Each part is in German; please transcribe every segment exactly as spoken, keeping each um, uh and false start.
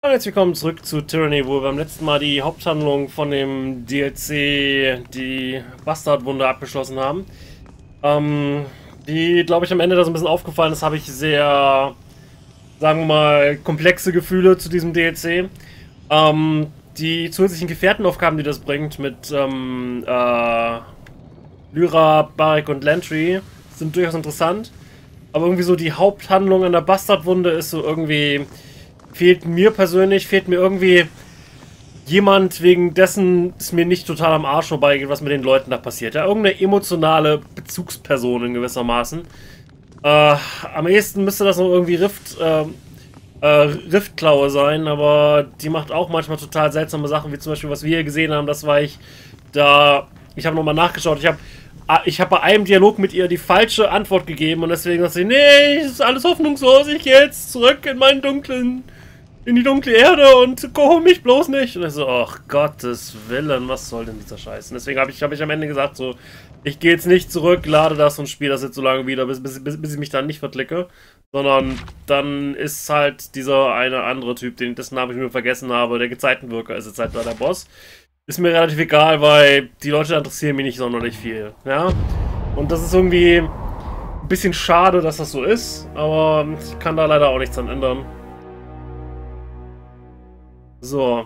Und jetzt willkommen zurück zu Tyranny, wo wir beim letzten Mal die Haupthandlung von dem D L C, die Bastardwunde, abgeschlossen haben. Ähm, die, glaube ich, am Ende da so ein bisschen aufgefallen ist, habe ich sehr, sagen wir mal, komplexe Gefühle zu diesem D L C. Ähm, die zusätzlichen Gefährtenaufgaben, die das bringt, mit ähm, äh, Lyra, Barik und Lantry, sind durchaus interessant. Aber irgendwie so die Haupthandlung an der Bastardwunde ist so irgendwie... Fehlt mir persönlich, fehlt mir irgendwie jemand, wegen dessen es mir nicht total am Arsch vorbeigeht, was mit den Leuten da passiert. Ja, irgendeine emotionale Bezugsperson in gewissermaßen. Äh, am ehesten müsste das noch irgendwie Rift, äh, äh, Riftklaue sein, aber die macht auch manchmal total seltsame Sachen, wie zum Beispiel, was wir hier gesehen haben. Das war ich da, ich habe nochmal nachgeschaut, ich habe ich habe bei einem Dialog mit ihr die falsche Antwort gegeben und deswegen sagt sie, nee, es ist alles hoffnungslos, ich gehe jetzt zurück in meinen dunklen, in die dunkle Erde und hol mich bloß nicht. Und ich so, ach Gottes Willen, was soll denn dieser Scheiß? Und deswegen habe ich, hab ich am Ende gesagt, so, ich gehe jetzt nicht zurück, lade das und spiele das jetzt so lange wieder, bis, bis, bis, bis ich mich dann nicht verklicke. Sondern dann ist halt dieser eine andere Typ, den, dessen Namen ich nur vergessen habe, der Gezeitenwirker ist jetzt halt da der Boss. Ist mir relativ egal, weil die Leute interessieren mich nicht sonderlich viel, ja. Und das ist irgendwie ein bisschen schade, dass das so ist, aber ich kann da leider auch nichts dran ändern. So.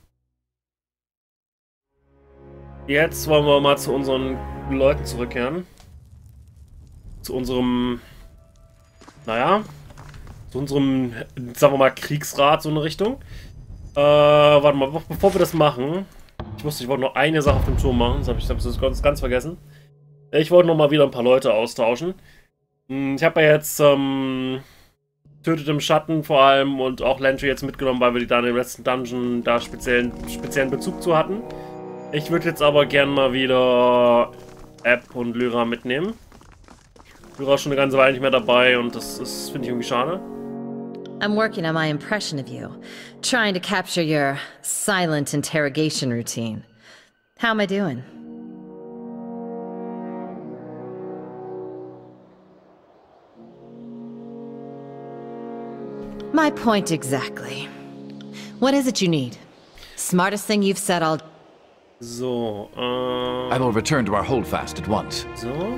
Jetzt wollen wir mal zu unseren Leuten zurückkehren. Zu unserem, naja, zu unserem, sagen wir mal, Kriegsrat, so eine Richtung. Äh, warte mal, bevor wir das machen... Ich wusste, ich wollte noch eine Sache auf dem Turm machen, das habe ich, hab ich das ganz vergessen. Ich wollte noch mal wieder ein paar Leute austauschen. Ich habe ja jetzt ähm, Tötet im Schatten vor allem und auch Lantry jetzt mitgenommen, weil wir die da in dem letzten Dungeon da speziellen, speziellen Bezug zu hatten. Ich würde jetzt aber gern mal wieder App und Lyra mitnehmen. Lyra ist schon eine ganze Weile nicht mehr dabei und das ist, finde ich, irgendwie schade. I'm working on my impression of you, trying to capture your silent interrogation routine. How am I doing? My point exactly. What is it you need? Smartest thing you've said all... So, äh... I will return to our holdfast at once. So...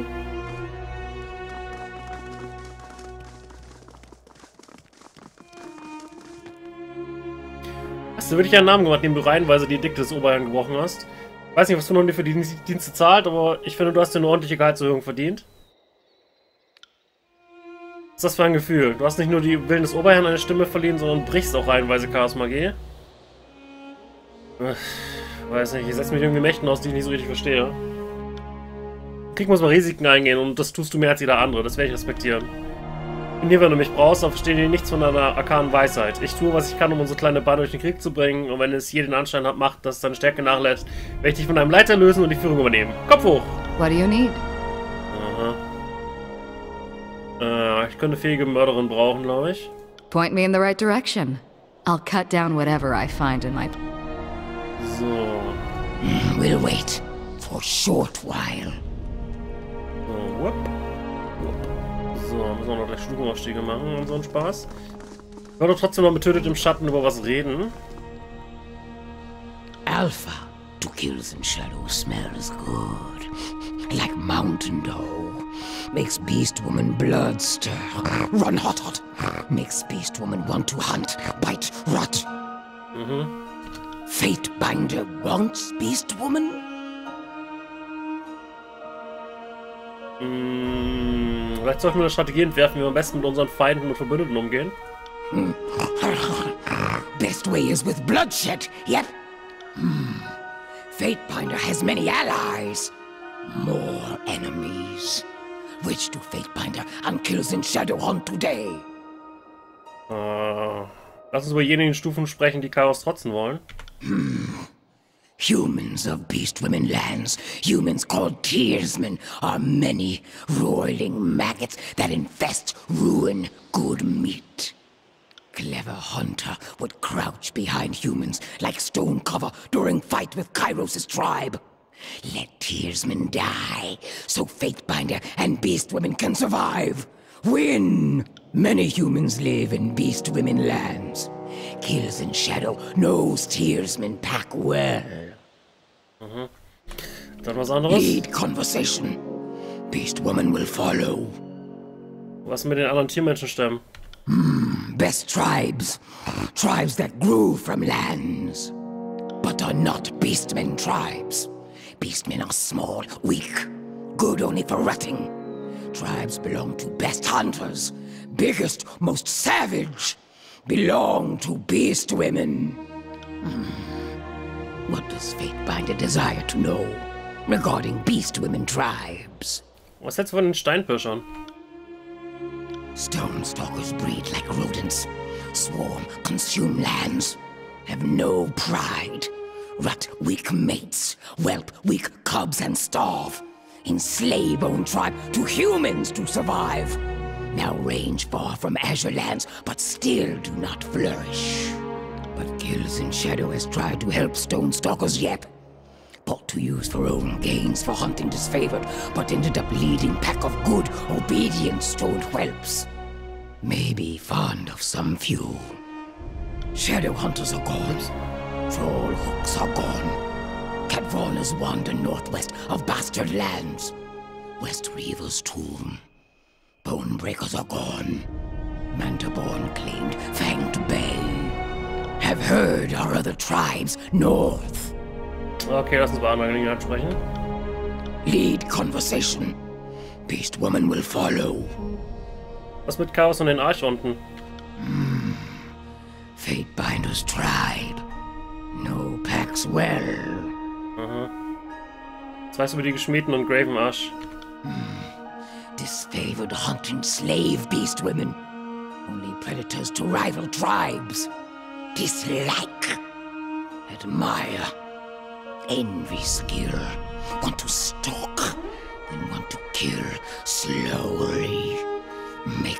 Hast du wirklich einen Namen gemacht, den du reihenweise die Dikte des Oberherrn gebrochen hast? Ich weiß nicht, was du noch für die Dienste zahlt, aber ich finde, du hast dir eine ordentliche Gehaltserhöhung verdient. Was ist das für ein Gefühl? Du hast nicht nur die Willen des Oberherrn eine Stimme verliehen, sondern brichst auch reihenweise Chaos Magie. Ich weiß nicht, ich setze mich irgendwie Mächten aus, die ich nicht so richtig verstehe. Krieg muss mal Risiken eingehen und das tust du mehr als jeder andere, das werde ich respektieren. Und hier, wenn du mich brauchst, dann verstehen die nichts von deiner arkanen Weisheit. Ich tue, was ich kann, um unsere kleine Bande durch den Krieg zu bringen. Und wenn es hier den Anschein hat, macht, dass deine Stärke nachlässt, werde ich dich von deinem Leiter lösen und die Führung übernehmen. Kopf hoch! What do you need? Aha. Äh, ich könnte fähige Mörderin brauchen, glaube ich. Point me in the right direction. I'll cut down whatever I find in my... So. We'll wait for a short while. So, whoop. So, müssen wir noch gleich Stufenaufstiege machen und so einen Spaß. Ich wollte trotzdem noch mit Tötet im Schatten über was reden. Alpha to kills in shadow smells good. Like mountain dew. Makes beast woman blood stir. Run hot hot. Makes beast woman want to hunt, bite, rot. Mhm. Fatebinder wants beast woman? Mmh, vielleicht sollten wir eine Strategie entwerfen, wie wir am besten mit unseren Feinden und Verbündeten umgehen. Best way is with bloodshed, yep. Hmm. Fatebinder has many allies. More enemies. Which do Fatebinder and Kills in Shadow hunt today? Äh, lass uns über jene Stufen sprechen, die Chaos trotzen wollen. Hmm. Humans of Beast Women lands, humans called Tearsmen, are many roiling maggots that infest, ruin good meat. Clever hunter would crouch behind humans like stone cover during fight with Kairos' tribe. Let Tearsmen die, so Fatebinder and Beast Women can survive. Win! Many humans live in Beast Women lands. Kills in shadow knows Tearsman Pack well. Mhm. Dann was anderes? Lead conversation. Beast Woman will follow. Was mit den anderen Tiermenschenstämmen? Best tribes. Tribes that grew from lands. But are not Beastmen tribes. Beastmen are small, weak, good only for rutting. Tribes belong to best hunters. Biggest, most savage. Belong to beast women. Hmm. What does fate bind a desire to know regarding beast women tribes? Was hältst du von den Steinpirschern? Stone stalkers breed like rodents. Swarm, consume lands. Have no pride. Rut weak mates. Whelp weak cubs and starve. Enslave own tribe to humans to survive. Now range far from azure lands, but still do not flourish. But Kills in Shadow has tried to help Stone Stalkers yet. Bought to use for own gains for hunting disfavored, but ended up leading pack of good, obedient stone whelps. Maybe fond of some few. Shadow hunters are gone. Troll hooks are gone. Catvarnas wander northwest of bastard lands. West Reaver's tomb. Bonebreakers are gone. Mantaborn claimed Fanged Bay. Have heard our other tribes north. Okay, lass uns bei anderer Gelegenheit sprechen. Lead conversation. Beast Woman will follow. Was mit Chaos und den Archonten? Hmm. Fatebinder's tribe. No packs well. Aha. Was weißt du über die Geschmiedten und Graven Ash? Disfavored hunting slave beast women. Only predators to rival tribes. Dislike. Admire. Envy skill. Want to stalk. Then want to kill slowly. Make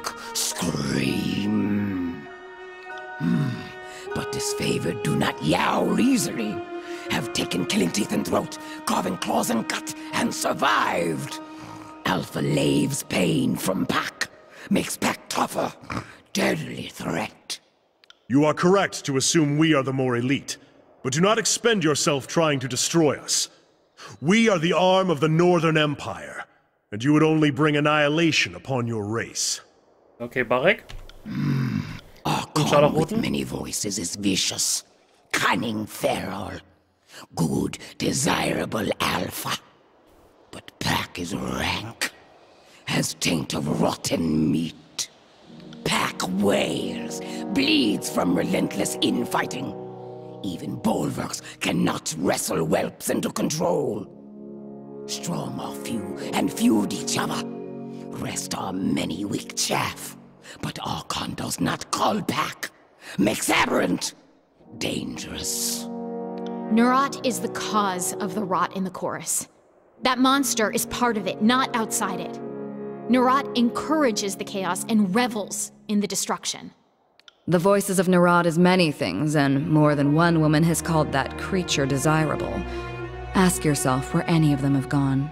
scream. Hmm. But disfavored do not yowl easily. Have taken killing teeth and throat, carving claws and gut, and survived. Alpha laves pain from pack, makes pack tougher, deadly threat. You are correct to assume we are the more elite, but do not expend yourself trying to destroy us. We are the arm of the Northern Empire, and you would only bring annihilation upon your race. Okay, Barek? Mm. Our call with many voices is vicious, cunning feral, good, desirable alpha. But pack is rank, has taint of rotten meat. Pack wails, bleeds from relentless infighting. Even bulwarks cannot wrestle whelps into control. Strong are few and feud each other. Rest are many weak chaff. But Archon does not call pack. Makes aberrant. Dangerous. Nerat is the cause of the rot in the chorus. That monster is part of it, not outside it. Nerat encourages the chaos and revels in the destruction. The voices of Nerat is many things, and more than one woman has called that creature desirable. Ask yourself where any of them have gone.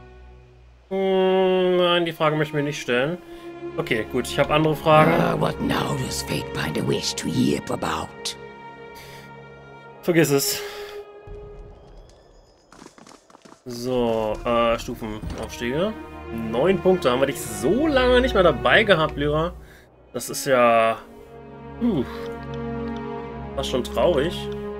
Hm, nein, die Frage möchten wir nicht stellen. Okay, gut, ich habe andere Fragen. Uh, what now does Fatebinder wish to yip about? Vergiss es. So, äh, Stufenaufstiege. Neun Punkte haben wir dich so lange nicht mehr dabei gehabt, Lyra. Das ist ja... Uh, fast schon traurig.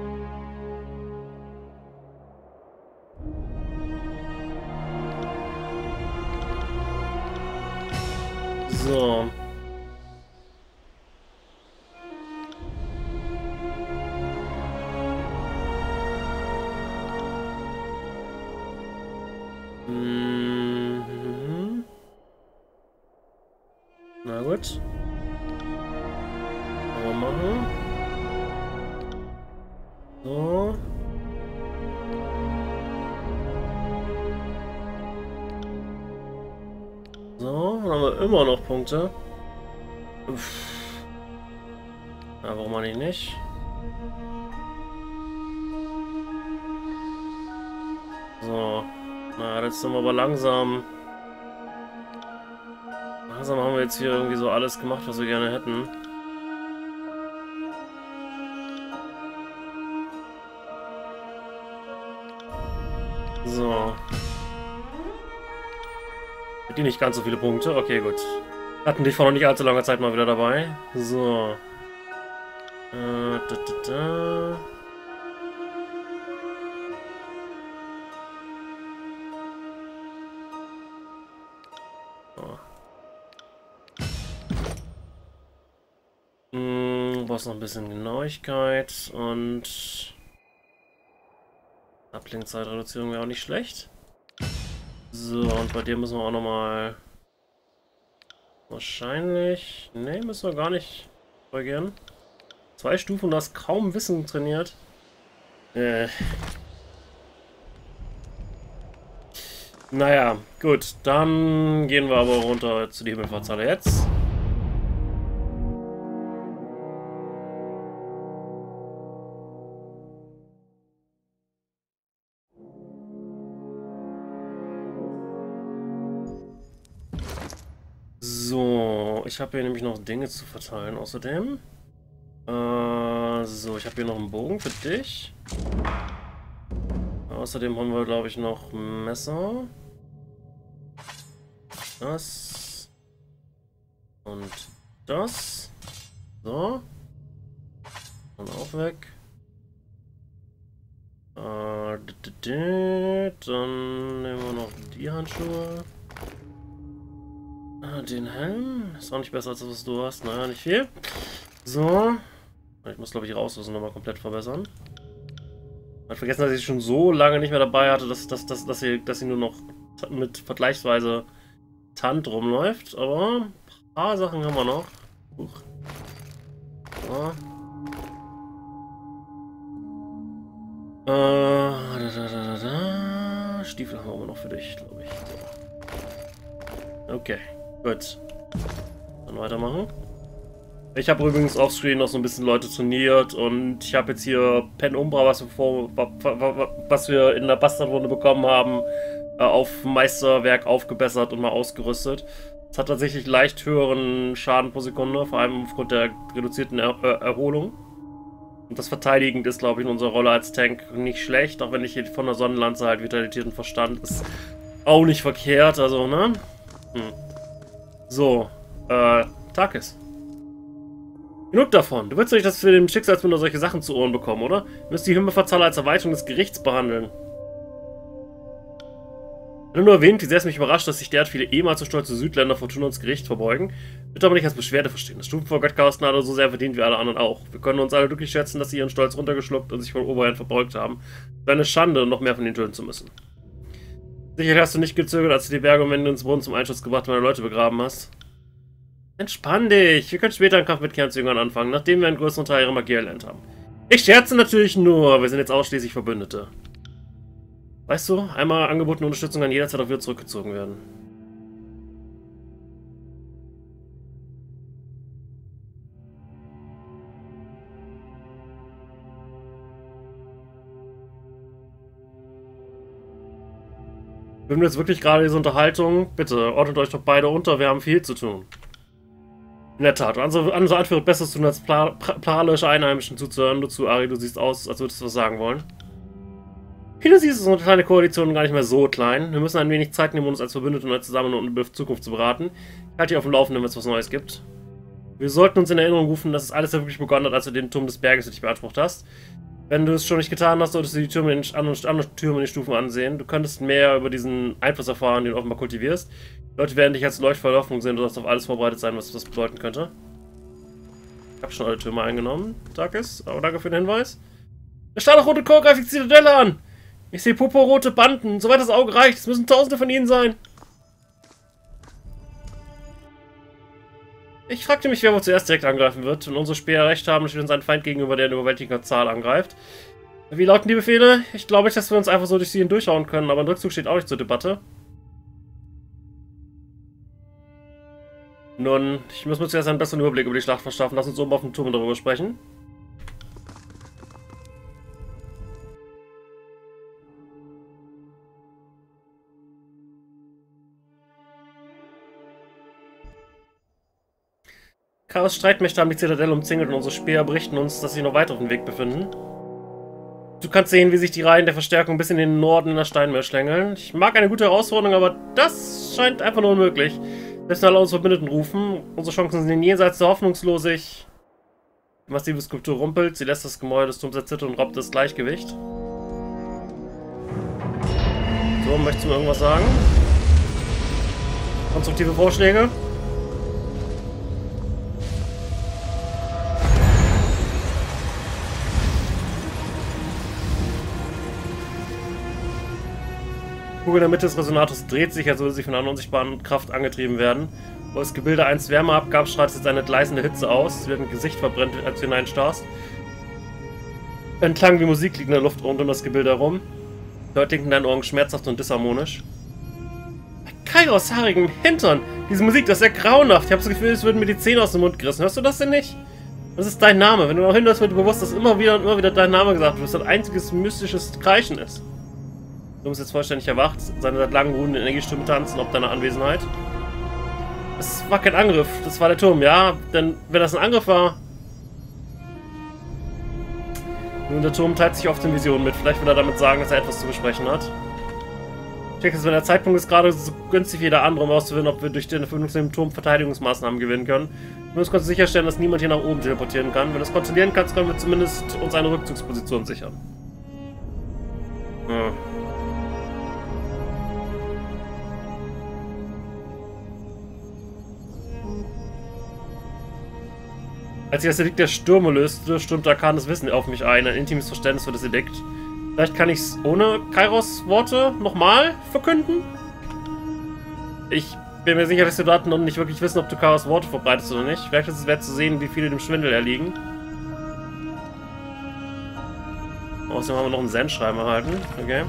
So. Mhm. Na gut. Kann man machen. So. So, dann haben wir immer noch Punkte. Uff. Ja, warum eigentlich nicht? So. Na, jetzt sind wir aber langsam. Langsam haben wir jetzt hier irgendwie so alles gemacht, was wir gerne hätten. So. Hat die nicht ganz so viele Punkte? Okay, gut. Hatten dich vor noch nicht allzu langer Zeit mal wieder dabei. So. Äh, da, da, da. So. Hm, brauchst noch ein bisschen Genauigkeit und Ablenkzeitreduzierung wäre auch nicht schlecht. So, und bei dir müssen wir auch nochmal wahrscheinlich... Ne, müssen wir gar nicht korrigieren. Zwei Stufen und du hast kaum Wissen trainiert. Äh. Naja, gut. Dann gehen wir aber runter zu die Himmelfahrtshalle jetzt. So, ich habe hier nämlich noch Dinge zu verteilen außerdem. Äh, so, ich habe hier noch einen Bogen für dich. Außerdem haben wir, glaube ich, noch ein Messer. Das. Und das. So. Und auch weg. Äh, dann nehmen wir noch die Handschuhe. Den Helm. Ist auch nicht besser als das, was du hast. Naja, nicht viel. So. Ich muss, glaube ich, Rausrüstung nochmal komplett verbessern. Ich habe vergessen, dass ich schon so lange nicht mehr dabei hatte, dass, dass, dass, dass, sie, dass sie nur noch mit vergleichsweise Tant rumläuft. Aber ein paar Sachen haben wir noch. Huch. So. Äh, da, da, da, da. Stiefel haben wir noch für dich, glaube ich. So. Okay. Gut. Dann weitermachen. Ich habe übrigens offscreen noch so ein bisschen Leute trainiert und ich habe jetzt hier Penumbra, was wir, vor, was wir in der Bastardrunde bekommen haben, auf Meisterwerk aufgebessert und mal ausgerüstet. Es hat tatsächlich leicht höheren Schaden pro Sekunde, vor allem aufgrund der reduzierten er er Erholung. Und das Verteidigend ist, glaube ich, in unserer Rolle als Tank nicht schlecht, auch wenn ich hier von der Sonnenlanze halt Vitalität und Verstand ist auch nicht verkehrt, also, ne? Hm. So, äh, Takis. Genug davon. Du willst doch nicht, dass wir dem Schicksalsmünder solche Sachen zu Ohren bekommen, oder? Du müsst die Himmelfahrtshalle als Erweiterung des Gerichts behandeln. Ich habe nur erwähnt, wie sehr es mich überrascht, dass sich derart viele ehemals so stolze Südländer Fortuna ins Gericht verbeugen. Bitte aber nicht als Beschwerde verstehen. Das Stufen vor Göttkasten hat er so sehr verdient wie alle anderen auch. Wir können uns alle glücklich schätzen, dass sie ihren Stolz runtergeschluckt und sich vor Oberhand verbeugt haben. Es wäre eine Schande, noch mehr von ihnen töten zu müssen. Sicherlich hast du nicht gezögert, als du die Berge und Wände ins Brunnen zum Einschuss gebracht und meine Leute begraben hast. Entspann dich. Wir können später einen Kampf mit Kernzüngern anfangen, nachdem wir einen größeren Teil ihrer Magie erlernt haben. Ich scherze natürlich nur. Wir sind jetzt ausschließlich Verbündete. Weißt du, einmal angebotene Unterstützung kann jederzeit auch wieder zurückgezogen werden. Wir haben jetzt wirklich gerade diese Unterhaltung. Bitte, ordnet euch doch beide unter, wir haben viel zu tun. In der Tat, unsere, unsere Art wird besser zu tun, als plalische Einheimischen zuzuhören. Nur zu, Ari, du siehst aus, als würdest du was sagen wollen. Wie du siehst, ist unsere kleine Koalition gar nicht mehr so klein. Wir müssen ein wenig Zeit nehmen, um uns als Verbündete und als zusammen und über die Zukunft zu beraten. Ich halte dich auf dem Laufenden, wenn es was Neues gibt. Wir sollten uns in Erinnerung rufen, dass es alles ja wirklich begonnen hat, als du den Turm des Berges für dich beansprucht hast. Wenn du es schon nicht getan hast, solltest du die Türme in den anderen, anderen Türme in den Stufen ansehen. Du könntest mehr über diesen Einfluss erfahren, den du offenbar kultivierst. Die Leute werden dich als Leuchtfeuer Hoffnung sehen, du sollst auf alles vorbereitet sein, was das bedeuten könnte. Ich habe schon alle Türme eingenommen, Takis, aber danke für den Hinweis. Der stahlrote Chor greift die Zitadelle an! Ich sehe purpurrote Banden, soweit das Auge reicht, es müssen tausende von ihnen sein. Ich fragte mich, wer wohl zuerst direkt angreifen wird, wenn unsere Speer recht haben, steht uns ein Feind gegenüber, der in überwältigender Zahl angreift. Wie lauten die Befehle? Ich glaube nicht, dass wir uns einfach so durch sie hindurchhauen können, aber ein Rückzug steht auch nicht zur Debatte. Nun, ich muss mir zuerst einen besseren Überblick über die Schlacht verschaffen. Lass uns oben auf dem Turm darüber sprechen. Chaos Streitmächte haben die Zitadelle umzingelt und unsere Speer berichten uns, dass sie noch weiter auf dem Weg befinden. Du kannst sehen, wie sich die Reihen der Verstärkung bis in den Norden in der Steinmeer schlängeln. Ich mag eine gute Herausforderung, aber das scheint einfach nur unmöglich. Selbst wenn alle unsere Verbündeten rufen, unsere Chancen sind jenseits der hoffnungslosig. Die massive Skulptur rumpelt, sie lässt das Gemäuer des Turms erzittern und raubt das Gleichgewicht. So, möchtest du mir irgendwas sagen? Konstruktive Vorschläge? Die Kugel in der Mitte des Resonators dreht sich, als würde sie von einer unsichtbaren Kraft angetrieben werden. Wo das Gebilde einst Wärme abgab, strahlt es jetzt eine gleißende Hitze aus. Es wird ein Gesicht verbrennt, als du hineinstarrst. Ein Klang wie Musik liegt in der Luft rund um das Gebilde herum. Dort klingt in deinen Ohren schmerzhaft und disharmonisch. Kairos haarigem Hintern! Diese Musik, das ist ja grauenhaft. Ich habe das Gefühl, es würden mir die Zähne aus dem Mund gerissen. Hörst du das denn nicht? Das ist dein Name. Wenn du noch hinhörst, wird dir bewusst, dass immer wieder und immer wieder dein Name gesagt wird, dass das ein einziges mystisches Kreischen ist. Du bist jetzt vollständig erwacht, seine seit langem ruhenden Energieströme tanzen ob deiner Anwesenheit. Es war kein Angriff, das war der Turm, ja? Denn wenn das ein Angriff war... Nun, der Turm teilt sich oft in Visionen mit. Vielleicht will er damit sagen, dass er etwas zu besprechen hat. Ich denke, wenn der Zeitpunkt ist gerade so günstig wie jeder andere, um auszufinden, ob wir durch den Verbindung zu dem Turm Verteidigungsmaßnahmen gewinnen können. Wir müssen uns sicherstellen, dass niemand hier nach oben teleportieren kann. Wenn du das kontrollieren kannst, können wir zumindest uns eine Rückzugsposition sichern. Hm. Als ich das Edikt der Stürme löste, stürmte arkanes Wissen auf mich ein, ein intimes Verständnis für das Edikt. Vielleicht kann ich es ohne Kairos Worte nochmal verkünden? Ich bin mir sicher, dass die Daten noch nicht wirklich wissen, ob du Kairos Worte verbreitest oder nicht. Vielleicht ist es wert zu sehen, wie viele dem Schwindel erliegen. Außerdem haben wir noch einen Sendschreiben erhalten. Okay.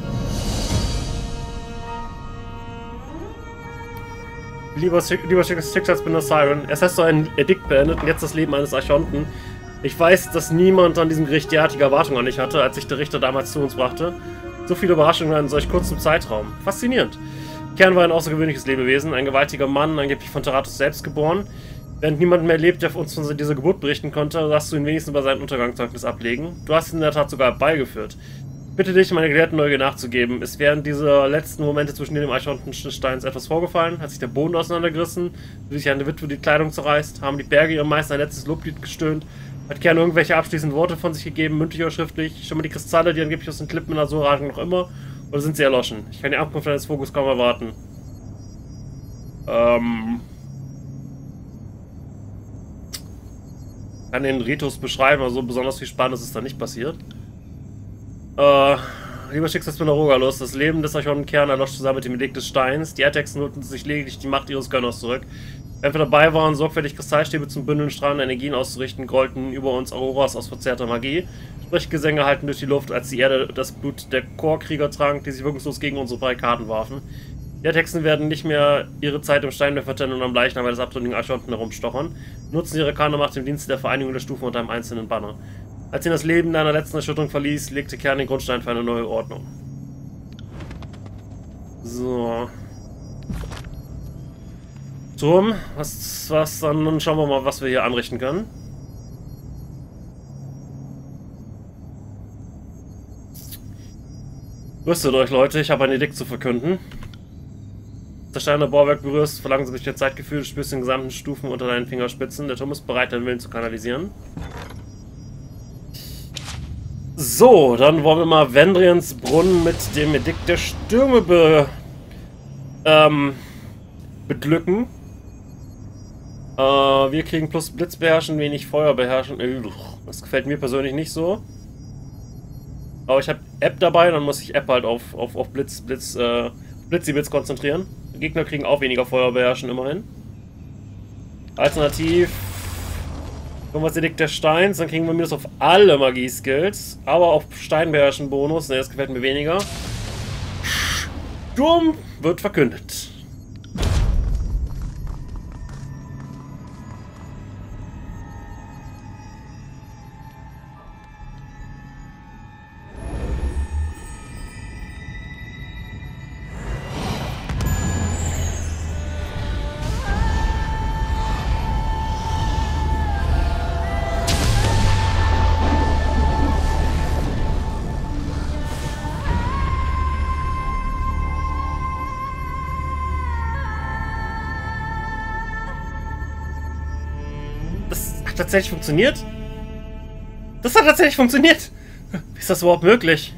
Lieber, lieber Schicksalsbinder Siren, erst hast du ein Edikt beendet und jetzt das Leben eines Archonten. Ich weiß, dass niemand an diesem Gericht derartige Erwartungen an dich hatte, als sich der Richter damals zu uns brachte. So viele Überraschungen in solch kurzem Zeitraum. Faszinierend. Kern war ein außergewöhnliches Lebewesen, ein gewaltiger Mann, angeblich von Taratus selbst geboren. Während niemand mehr lebt, der uns von dieser Geburt berichten konnte, hast du ihn wenigstens über sein Untergangszeugnis ablegen. Du hast ihn in der Tat sogar beigeführt. Bitte dich, meine gelehrten Neugier nachzugeben. Ist während dieser letzten Momente zwischen dem Archonten des Steins etwas vorgefallen? Hat sich der Boden auseinandergerissen? Wie sich eine Witwe die Kleidung zerreißt? Haben die Berge ihrem Meister ein letztes Loblied gestöhnt? Hat Kern irgendwelche abschließenden Worte von sich gegeben, mündlich oder schriftlich? Schon mal die Kristalle, die angeblich aus den Klippen in Azur ragen, noch immer? Oder sind sie erloschen? Ich kann die Ankunft deines Fokus kaum erwarten. Ähm... Ich kann den Ritus beschreiben, aber so besonders viel Spannendes ist da nicht passiert. Äh, lieber Schicksalsbinder Rogalus, das Leben des Archontenkern erlosch zusammen mit dem Edikt des Steins. Die Erdhexen holten sich lediglich die Macht ihres Gönners zurück. Während wir dabei waren, sorgfältig Kristallstäbe zum Bündeln strahlender Energien auszurichten, grollten über uns Auroras aus verzerrter Magie. Sprechgesänge halten durch die Luft, als die Erde das Blut der Chorkrieger trank, die sich wirkungslos gegen unsere Barrikaden warfen. Die Erdhexen werden nicht mehr ihre Zeit im Steinmeer vertellen und am Leichnam des abtrünnigen Archonten herumstochern, nutzen ihre Arkanemacht im Dienste der Vereinigung der Stufen unter einem einzelnen Banner. Als ihn das Leben in einer letzten Erschütterung verließ, legte Kern den Grundstein für eine neue Ordnung. So. Turm, was, was, dann schauen wir mal, was wir hier anrichten können. Rüstet euch, Leute, ich habe ein Edikt zu verkünden. Das steinerne Bauwerk berührst, verlangen sie mich der Zeitgefühl, du spürst den gesamten Stufen unter deinen Fingerspitzen. Der Turm ist bereit, deinen Willen zu kanalisieren. So, dann wollen wir mal Vendriens Brunnen mit dem Edikt der Stürme be, ähm, beglücken. Äh, wir kriegen plus Blitz beherrschen, wenig Feuer beherrschen. Das gefällt mir persönlich nicht so. Aber ich habe App dabei, dann muss ich App halt auf, auf, auf Blitz, Blitz, äh, Blitzi-Blitz konzentrieren. Die Gegner kriegen auch weniger Feuer beherrschen, immerhin. Alternativ kommen wir das Edikt der Steins, dann kriegen wir Minus auf alle Magie-Skills, aber auf Stein beherrschen Bonus. Ne, das gefällt mir weniger. Sturm wird verkündet. hat tatsächlich funktioniert? Das hat tatsächlich funktioniert! Wie ist das überhaupt möglich?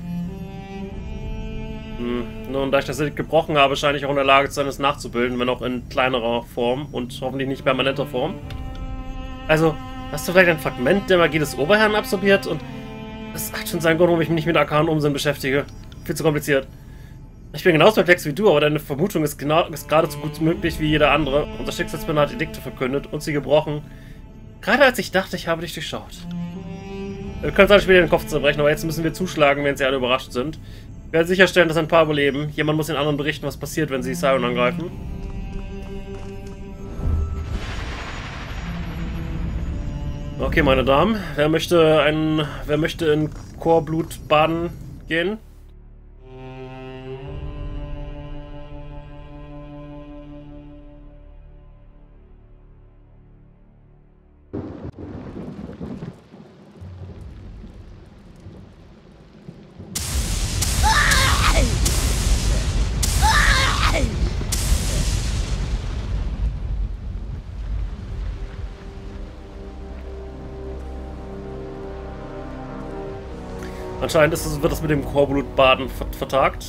Hm, nun, da ich das gebrochen habe, scheine ich auch in der Lage zu sein, es nachzubilden, wenn auch in kleinerer Form und hoffentlich nicht permanenter Form. Also, hast du vielleicht ein Fragment der Magie des Oberherrn absorbiert und das hat schon seinen Grund, warum ich mich mit arkanen Unsinn beschäftige. Viel zu kompliziert. Ich bin genauso perplex wie du, aber deine Vermutung ist, genau, ist gerade so gut möglich wie jeder andere. Unser Schicksalsspinner hat Edikte verkündet und sie gebrochen. Gerade als ich dachte, ich habe dich durchschaut. Wir können es alle später den Kopf zerbrechen, aber jetzt müssen wir zuschlagen, wenn sie alle überrascht sind. Wir werden sicherstellen, dass ein paar überleben. Jemand muss den anderen berichten, was passiert, wenn sie Sion angreifen. Okay, meine Damen. Wer möchte ein, wer möchte in Chorblut baden gehen? Anscheinend ist das, wird das mit dem Chorblutbaden vertagt.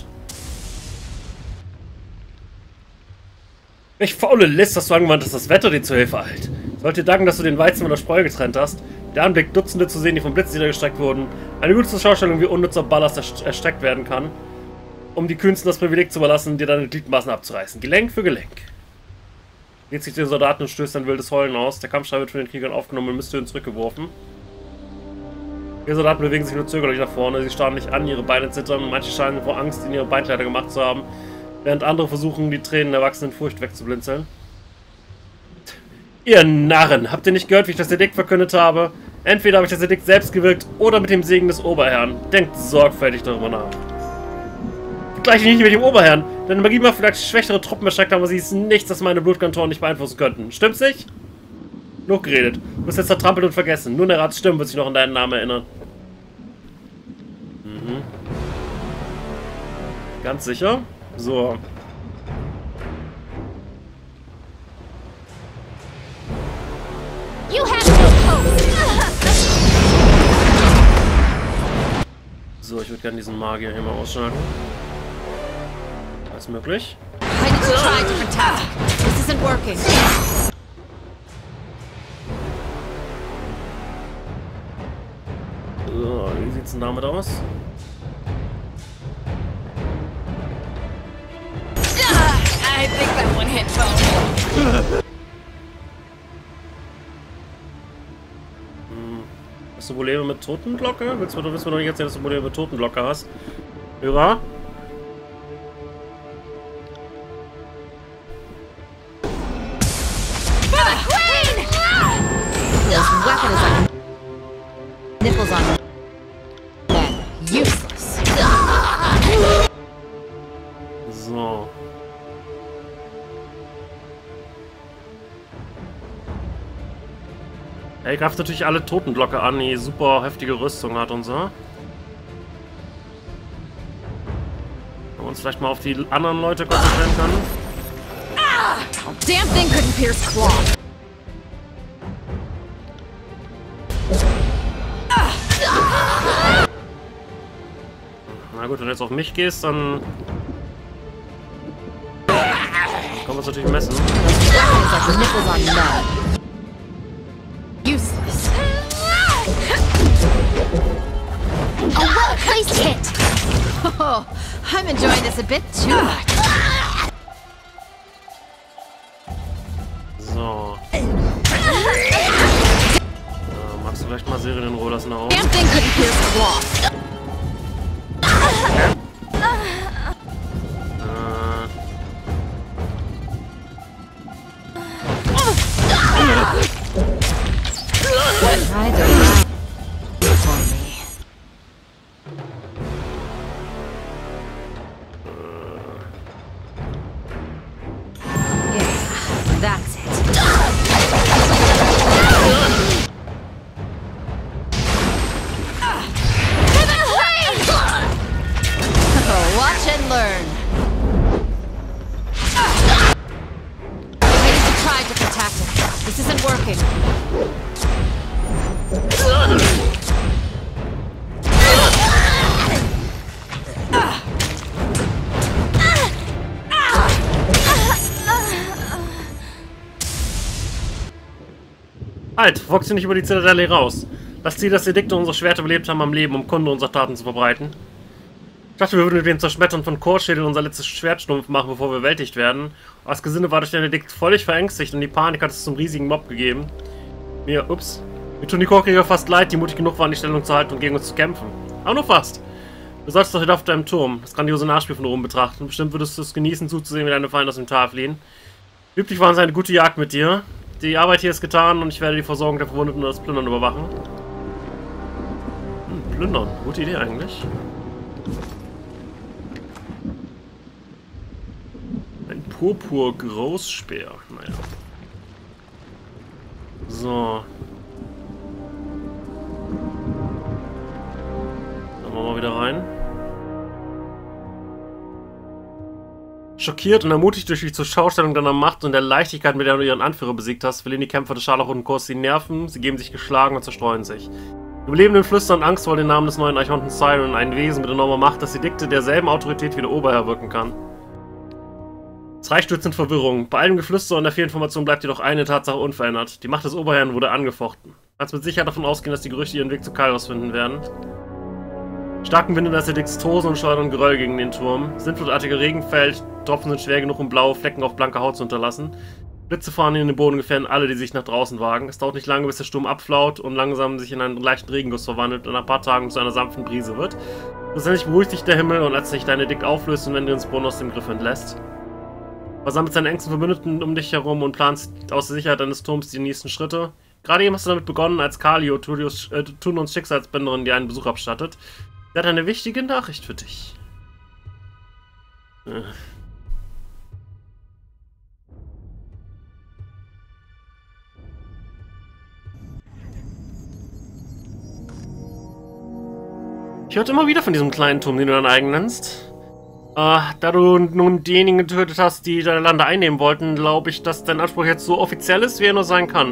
Welch faule List hast du angewandt, dass das Wetter dir zur Hilfe eilt. Sollte dir danken, dass du den Weizen von der Spreu getrennt hast. Der Anblick, Dutzende zu sehen, die vom Blitz niedergestreckt wurden. Eine gute Schaustellung, wie unnützer Ballast erstreckt werden kann, um die Kühnsten das Privileg zu überlassen, dir deine Gliedmaßen abzureißen. Gelenk für Gelenk. Geht sich den Soldaten und stößt ein wildes Heulen aus. Der Kampfschrei wird von den Kriegern aufgenommen und Mysterion zurückgeworfen. Die Soldaten bewegen sich nur zögerlich nach vorne, sie starren nicht an, ihre Beine zittern, manche scheinen vor Angst in ihre Beinkleider gemacht zu haben, während andere versuchen, die Tränen der wachsenden Furcht wegzublinzeln. Ihr Narren, habt ihr nicht gehört, wie ich das Edikt verkündet habe? Entweder habe ich das Edikt selbst gewirkt oder mit dem Segen des Oberherrn. Denkt sorgfältig darüber nach. Vergleiche nicht mit dem Oberherrn, denn Magie mag vielleicht schwächere Truppen erschreckt, aber sie ist nichts, das meine Blutkantoren nicht beeinflussen könnten. Stimmt's nicht? Genug geredet. Du bist jetzt zertrampelt und vergessen. Nur der Rats Stimme wird sich noch an deinen Namen erinnern. Mhm. Ganz sicher? So. You have no hope. So, ich würde gerne diesen Magier hier mal ausschalten. Alles möglich? I need to try a different tactic. This isn't working. So, wie sieht's denn damit aus? I think that one hit both. Hm. Hast du Probleme mit Totenglocke? Willst du, willst du noch nicht erzählen, dass du Probleme mit Totenglocke hast? Hörer? This weapon is like nipples on men. Useless. So. Er greift natürlich alle Totenglocke an, die super heftige Rüstung hat und so. Wenn wir uns vielleicht mal auf die anderen Leute konzentrieren können. Damn thing couldn't pierce cloth. Na gut, wenn du jetzt auf mich gehst, dann kann man es natürlich messen. Like nipples on men. Useless. A well-placed hit. Oh, I'm enjoying this a bit too much. So. Äh, magst du vielleicht mal Serien in Ruhe lassen auch? Damn thing couldn't pierce cloth. Try the right for me. Yeah, that's it. Oh, watch and learn. I need to try different tactics. This isn't working. Halt, folgt sie nicht über die Zitadelle raus. Lasst sie, dass die Edikte unsere Schwerter belebt haben am Leben, um Kunde unserer Taten zu verbreiten. Ich dachte, wir würden mit dem Zerschmettern von Chorschädeln unser letztes Schwert stumpf machen, bevor wir überwältigt werden. Aber das Gesinde war durch den Edikt völlig verängstigt und die Panik hat es zum riesigen Mob gegeben. Mir, ups. Mir tun die Chorkrieger fast leid, die mutig genug waren, die Stellung zu halten und gegen uns zu kämpfen. Aber nur fast. Du sollst doch wieder auf deinem Turm das grandiose Nachspiel von oben betrachten. Bestimmt würdest du es genießen, zuzusehen, wie deine Feinde aus dem Tal fliehen. Üblich waren es eine gute Jagd mit dir. Die Arbeit hier ist getan und ich werde die Versorgung der Verwundeten und das Plündern überwachen. Hm, Plündern. Gute Idee eigentlich. Ein Purpur-Großspeer. Naja. So. Dann machen wir mal wieder rein. Schockiert und ermutigt durch die Zurschaustellung deiner Macht und der Leichtigkeit, mit der du ihren Anführer besiegt hast, verlieren die Kämpfer des Scharlachroten Chors die Nerven, sie geben sich geschlagen und zerstreuen sich. Die Überlebenden flüstern angstvoll den Namen des neuen Archonten Siren, ein Wesen mit enormer Macht, das die Dikte derselben Autorität wie der Oberherr wirken kann. Das Reich stürzt in Verwirrung. Bei allem Geflüster und der Fehlinformation bleibt jedoch eine Tatsache unverändert. Die Macht des Oberherrn wurde angefochten. Du kannst mit Sicherheit davon ausgehen, dass die Gerüchte ihren Weg zu Kairos finden werden. Starken Winde des Edikts tosen und schleudern Geröll gegen den Turm. Sintflutartiger Regen fällt, Tropfen sind schwer genug, um blaue Flecken auf blanker Haut zu hinterlassen. Blitze fahren in den Boden, gefährden alle, die sich nach draußen wagen. Es dauert nicht lange, bis der Sturm abflaut und langsam sich in einen leichten Regenguss verwandelt und nach ein paar Tagen zu einer sanften Brise wird. Schlussendlich beruhigt sich der Himmel und als sich dein Edikt auflöst und wenn du den Spawn aus dem Griff entlässt. Versammelt seine engsten Verbündeten um dich herum und planst aus der Sicherheit deines Turms die nächsten Schritte. Gerade eben hast du damit begonnen, als Kalio, Tulius, äh, Tunons Schicksalsbänderin, dir einen Besuch abstattet. Sie hat eine wichtige Nachricht für dich. Äh. Ich hörte immer wieder von diesem kleinen Turm, den du dein eigen nennst. Äh, da du nun diejenigen getötet hast, die deine Lande einnehmen wollten, glaube ich, dass dein Anspruch jetzt so offiziell ist, wie er nur sein kann.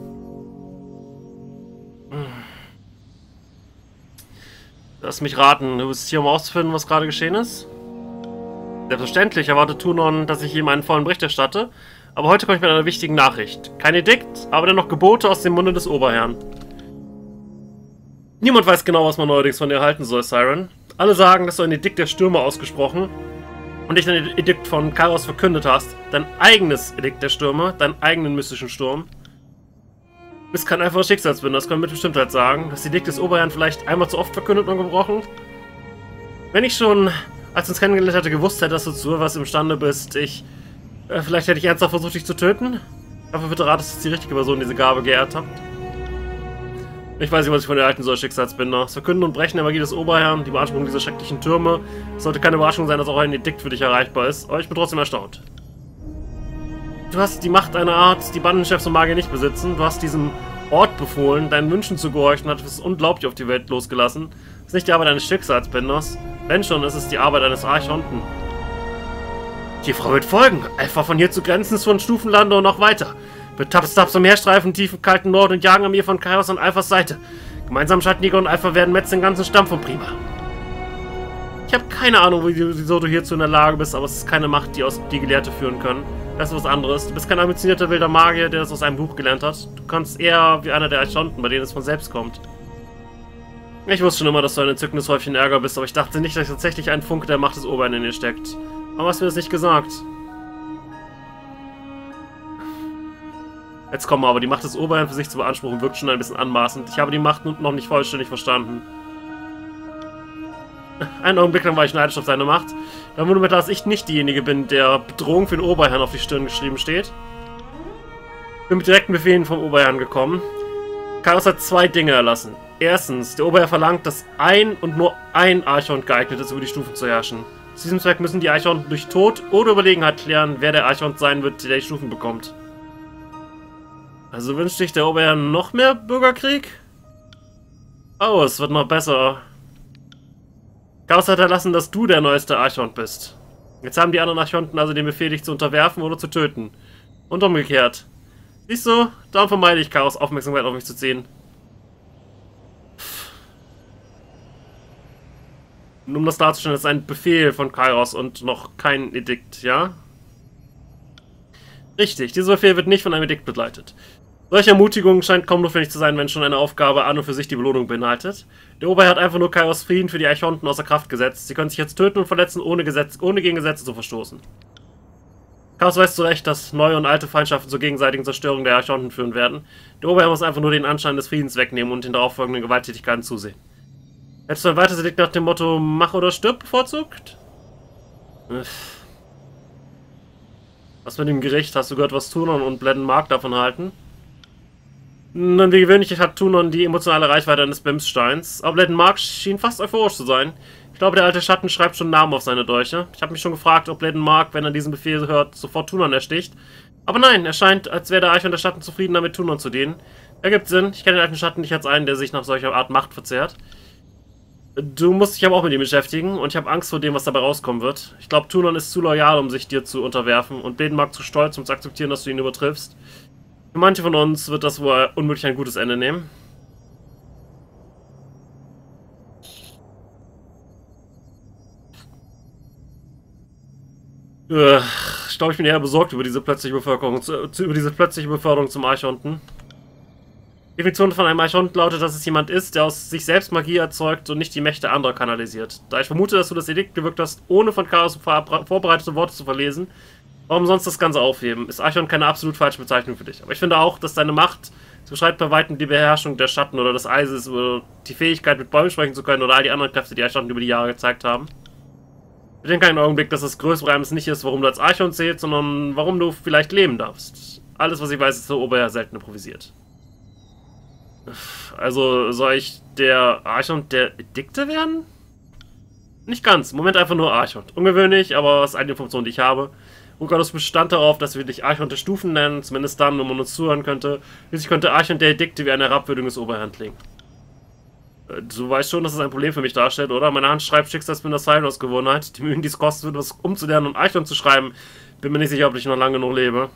Lass mich raten, du bist hier, um auszufinden, was gerade geschehen ist? Selbstverständlich erwartet Tunon, dass ich ihm einen vollen Bericht erstatte, aber heute komme ich mit einer wichtigen Nachricht. Kein Edikt, aber dennoch Gebote aus dem Munde des Oberherrn. Niemand weiß genau, was man neuerdings von dir halten soll, Siren. Alle sagen, dass du ein Edikt der Stürme ausgesprochen und nicht ein Edikt von Kairos verkündet hast. Dein eigenes Edikt der Stürme, deinen eigenen mystischen Sturm. Du bist kein einfacher Schicksalsbinder, das können wir mit Bestimmtheit sagen. Das Edikt des Oberherrn vielleicht einmal zu oft verkündet und gebrochen? Wenn ich schon, als uns kennengelernt hatte, gewusst hätte, dass du zu was imstande bist, ich... Äh, vielleicht hätte ich ernsthaft versucht, dich zu töten? Dafür bitte ratest, dass die richtige Person diese Gabe geehrt hat. Ich weiß nicht, was ich von dir halten soll, Schicksalsbinder. Das Verkünden und Brechen der Magie des Oberherrn, die Beanspruchung dieser schrecklichen Türme. Es sollte keine Überraschung sein, dass auch ein Edikt für dich erreichbar ist, aber ich bin trotzdem erstaunt. Du hast die Macht einer Art, die Bandenchefs und Magier nicht besitzen. Du hast diesem Ort befohlen, deinen Wünschen zu gehorchen und hast es unglaublich auf die Welt losgelassen. Das ist nicht die Arbeit eines Schicksalsbinders. Wenn schon, ist es die Arbeit eines Archonten. Die Frau wird folgen. Einfach von hier zu Grenzen von Stufenlande und noch weiter. Mit Taps-Taps umherstreifen, tiefen, kalten Nord und jagen an mir von Kairos an Alphas Seite. Gemeinsam schalten Niger und Alpha werden Metz den ganzen Stamm von Prima. Ich habe keine Ahnung, wieso du hierzu in der Lage bist, aber es ist keine Macht, die aus die Gelehrte führen können. Das ist was anderes. Du bist kein ambitionierter wilder Magier, der das aus einem Buch gelernt hat. Du kannst eher wie einer der Archonten, bei denen es von selbst kommt. Ich wusste schon immer, dass du ein entzückendes Häufchen Ärger bist, aber ich dachte nicht, dass tatsächlich ein Funke der Macht des Oberherrn in dir steckt. Warum hast du mir das nicht gesagt? Jetzt kommen wir aber, die Macht des Oberherrn für sich zu beanspruchen, wirkt schon ein bisschen anmaßend. Ich habe die Macht noch nicht vollständig verstanden. Einen Augenblick lang war ich neidisch auf seine Macht. Dann wurde mir klar, dass ich nicht diejenige bin, der Bedrohung für den Oberherrn auf die Stirn geschrieben steht. Ich bin mit direkten Befehlen vom Oberherrn gekommen. Kairos hat zwei Dinge erlassen. Erstens, der Oberherr verlangt, dass ein und nur ein Archont geeignet ist, über die Stufen zu herrschen. Zu diesem Zweck müssen die Archonten durch Tod oder Überlegenheit klären, wer der Archont sein wird, der die Stufen bekommt. Also wünscht sich der Oberherr noch mehr Bürgerkrieg? Oh, es wird noch besser. Kairos hat erlassen, dass du der neueste Archont bist. Jetzt haben die anderen Archonten also den Befehl, dich zu unterwerfen oder zu töten. Und umgekehrt. Siehst du, darum vermeide ich Kairos Aufmerksamkeit auf mich zu ziehen. Und um das darzustellen, das ist ein Befehl von Kairos und noch kein Edikt, ja? Richtig, dieser Befehl wird nicht von einem Edikt begleitet. Solche Ermutigung scheint kaum notwendig zu sein, wenn schon eine Aufgabe an und für sich die Belohnung beinhaltet. Der Oberherr hat einfach nur Kaios Frieden für die Archonten außer Kraft gesetzt. Sie können sich jetzt töten und verletzen, ohne, Gesetz, ohne gegen Gesetze zu verstoßen. Chaos weiß zu Recht, dass neue und alte Feindschaften zur gegenseitigen Zerstörung der Archonten führen werden. Der Oberherr muss einfach nur den Anschein des Friedens wegnehmen und den darauffolgenden Gewalttätigkeiten zusehen. Hättest du ein weiteres Edikt nach dem Motto Mach oder stirb bevorzugt? Was mit dem Gericht? Hast du gehört, was Tunon und Bleeden Mark davon halten? Nun, wie gewöhnlich hat Tunon die emotionale Reichweite eines Bimssteins, aber Bleeden Mark schien fast euphorisch zu sein. Ich glaube, der alte Schatten schreibt schon Namen auf seine Dolche. Ich habe mich schon gefragt, ob Bleeden Mark, wenn er diesen Befehl hört, sofort Tunon ersticht. Aber nein, er scheint, als wäre der Archon der Schatten zufrieden damit, Tunon zu dienen. Ergibt Sinn. Ich kenne den alten Schatten nicht als einen, der sich nach solcher Art Macht verzehrt. Du musst dich aber auch mit ihm beschäftigen und ich habe Angst vor dem, was dabei rauskommen wird. Ich glaube, Tunon ist zu loyal, um sich dir zu unterwerfen und Bleeden Mark zu stolz, um zu akzeptieren, dass du ihn übertriffst. Für manche von uns wird das wohl unmöglich ein gutes Ende nehmen. Ich glaube, ich bin eher besorgt über diese plötzliche Bevölkerung, über diese plötzliche Beförderung zum Archonten. Die Definition von einem Archonten lautet, dass es jemand ist, der aus sich selbst Magie erzeugt und nicht die Mächte anderer kanalisiert. Da ich vermute, dass du das Edikt gewirkt hast, ohne von Chaos vorbereitete Worte zu verlesen, warum sonst das Ganze aufheben? Ist Archon keine absolut falsche Bezeichnung für dich. Aber ich finde auch, dass deine Macht, sie beschreibt bei weitem die Beherrschung der Schatten oder des Eises oder die Fähigkeit, mit Bäumen sprechen zu können oder all die anderen Kräfte, die Archonten über die Jahre gezeigt haben. Ich denke keinen Augenblick, dass das größere Ereignis nicht ist, warum du als Archon zählst, sondern warum du vielleicht leben darfst. Alles, was ich weiß, ist der Oberherr selten improvisiert. Also, soll ich der Archon der Edikte werden? Nicht ganz. Im Moment einfach nur Archon. Ungewöhnlich, aber es ist eine Information, die ich habe. Rukalos bestand darauf, dass wir dich Archon der Stufen nennen, zumindest dann, wenn man uns zuhören könnte. Schließlich könnte Archon der Edikte wie eine Herabwürdigung des Oberherrn klingen. Du weißt schon, dass es ein Problem für mich darstellt, oder? Meine Hand schreibt Schicksalsbinder Silent aus Gewohnheit. Die Mühen, die es kostet, wird was umzulernen und Archon zu schreiben. Bin mir nicht sicher, ob ich noch lange genug lebe.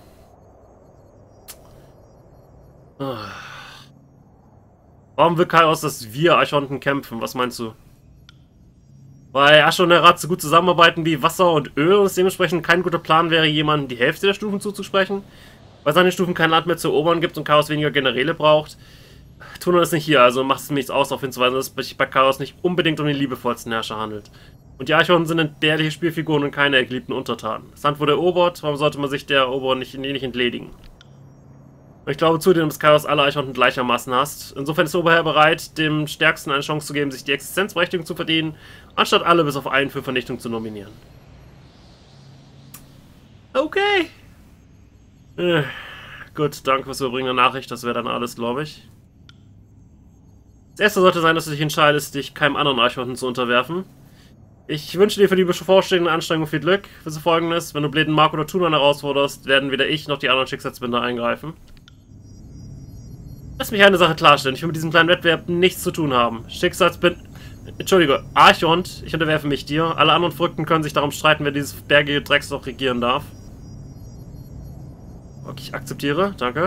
Warum will Kaios, dass wir Archonten kämpfen? Was meinst du? Weil Asche und der Rat so gut zusammenarbeiten wie Wasser und Öl und es dementsprechend kein guter Plan wäre, jemandem die Hälfte der Stufen zuzusprechen? Weil es an den Stufen kein Land mehr zu erobern gibt und Chaos weniger Generäle braucht? Tunon ist nicht hier, also macht es mir nichts aus, darauf hinzuweisen, dass es sich bei Chaos nicht unbedingt um den liebevollsten Herrscher handelt. Und die Archonen sind entbehrliche Spielfiguren und keine geliebten Untertanen. Das Land wurde erobert, warum sollte man sich der Eroberung nicht, nicht entledigen? Und ich glaube zudem, dass Chaos alle Archonten gleichermaßen hasst. Insofern ist der Oberherr bereit, dem Stärksten eine Chance zu geben, sich die Existenzberechtigung zu verdienen, anstatt alle bis auf einen für Vernichtung zu nominieren. Okay. Äh, gut, danke fürs Überbringen der Nachricht, das wäre dann alles, glaube ich. Das erste sollte sein, dass du dich entscheidest, dich keinem anderen Archonten zu unterwerfen. Ich wünsche dir für die bevorstehenden Anstrengungen viel Glück. Für Folgendes: Wenn du Bleeden Mark oder Tunon herausforderst, werden weder ich noch die anderen Schicksalsbinder eingreifen. Lass mich eine Sache klarstellen. Ich will mit diesem kleinen Wettbewerb nichts zu tun haben. Schicksalsbinder... Entschuldige, Archont, ich unterwerfe mich dir. Alle anderen Verrückten können sich darum streiten, wer dieses bergige Drecksloch regieren darf. Okay, ich akzeptiere. Danke.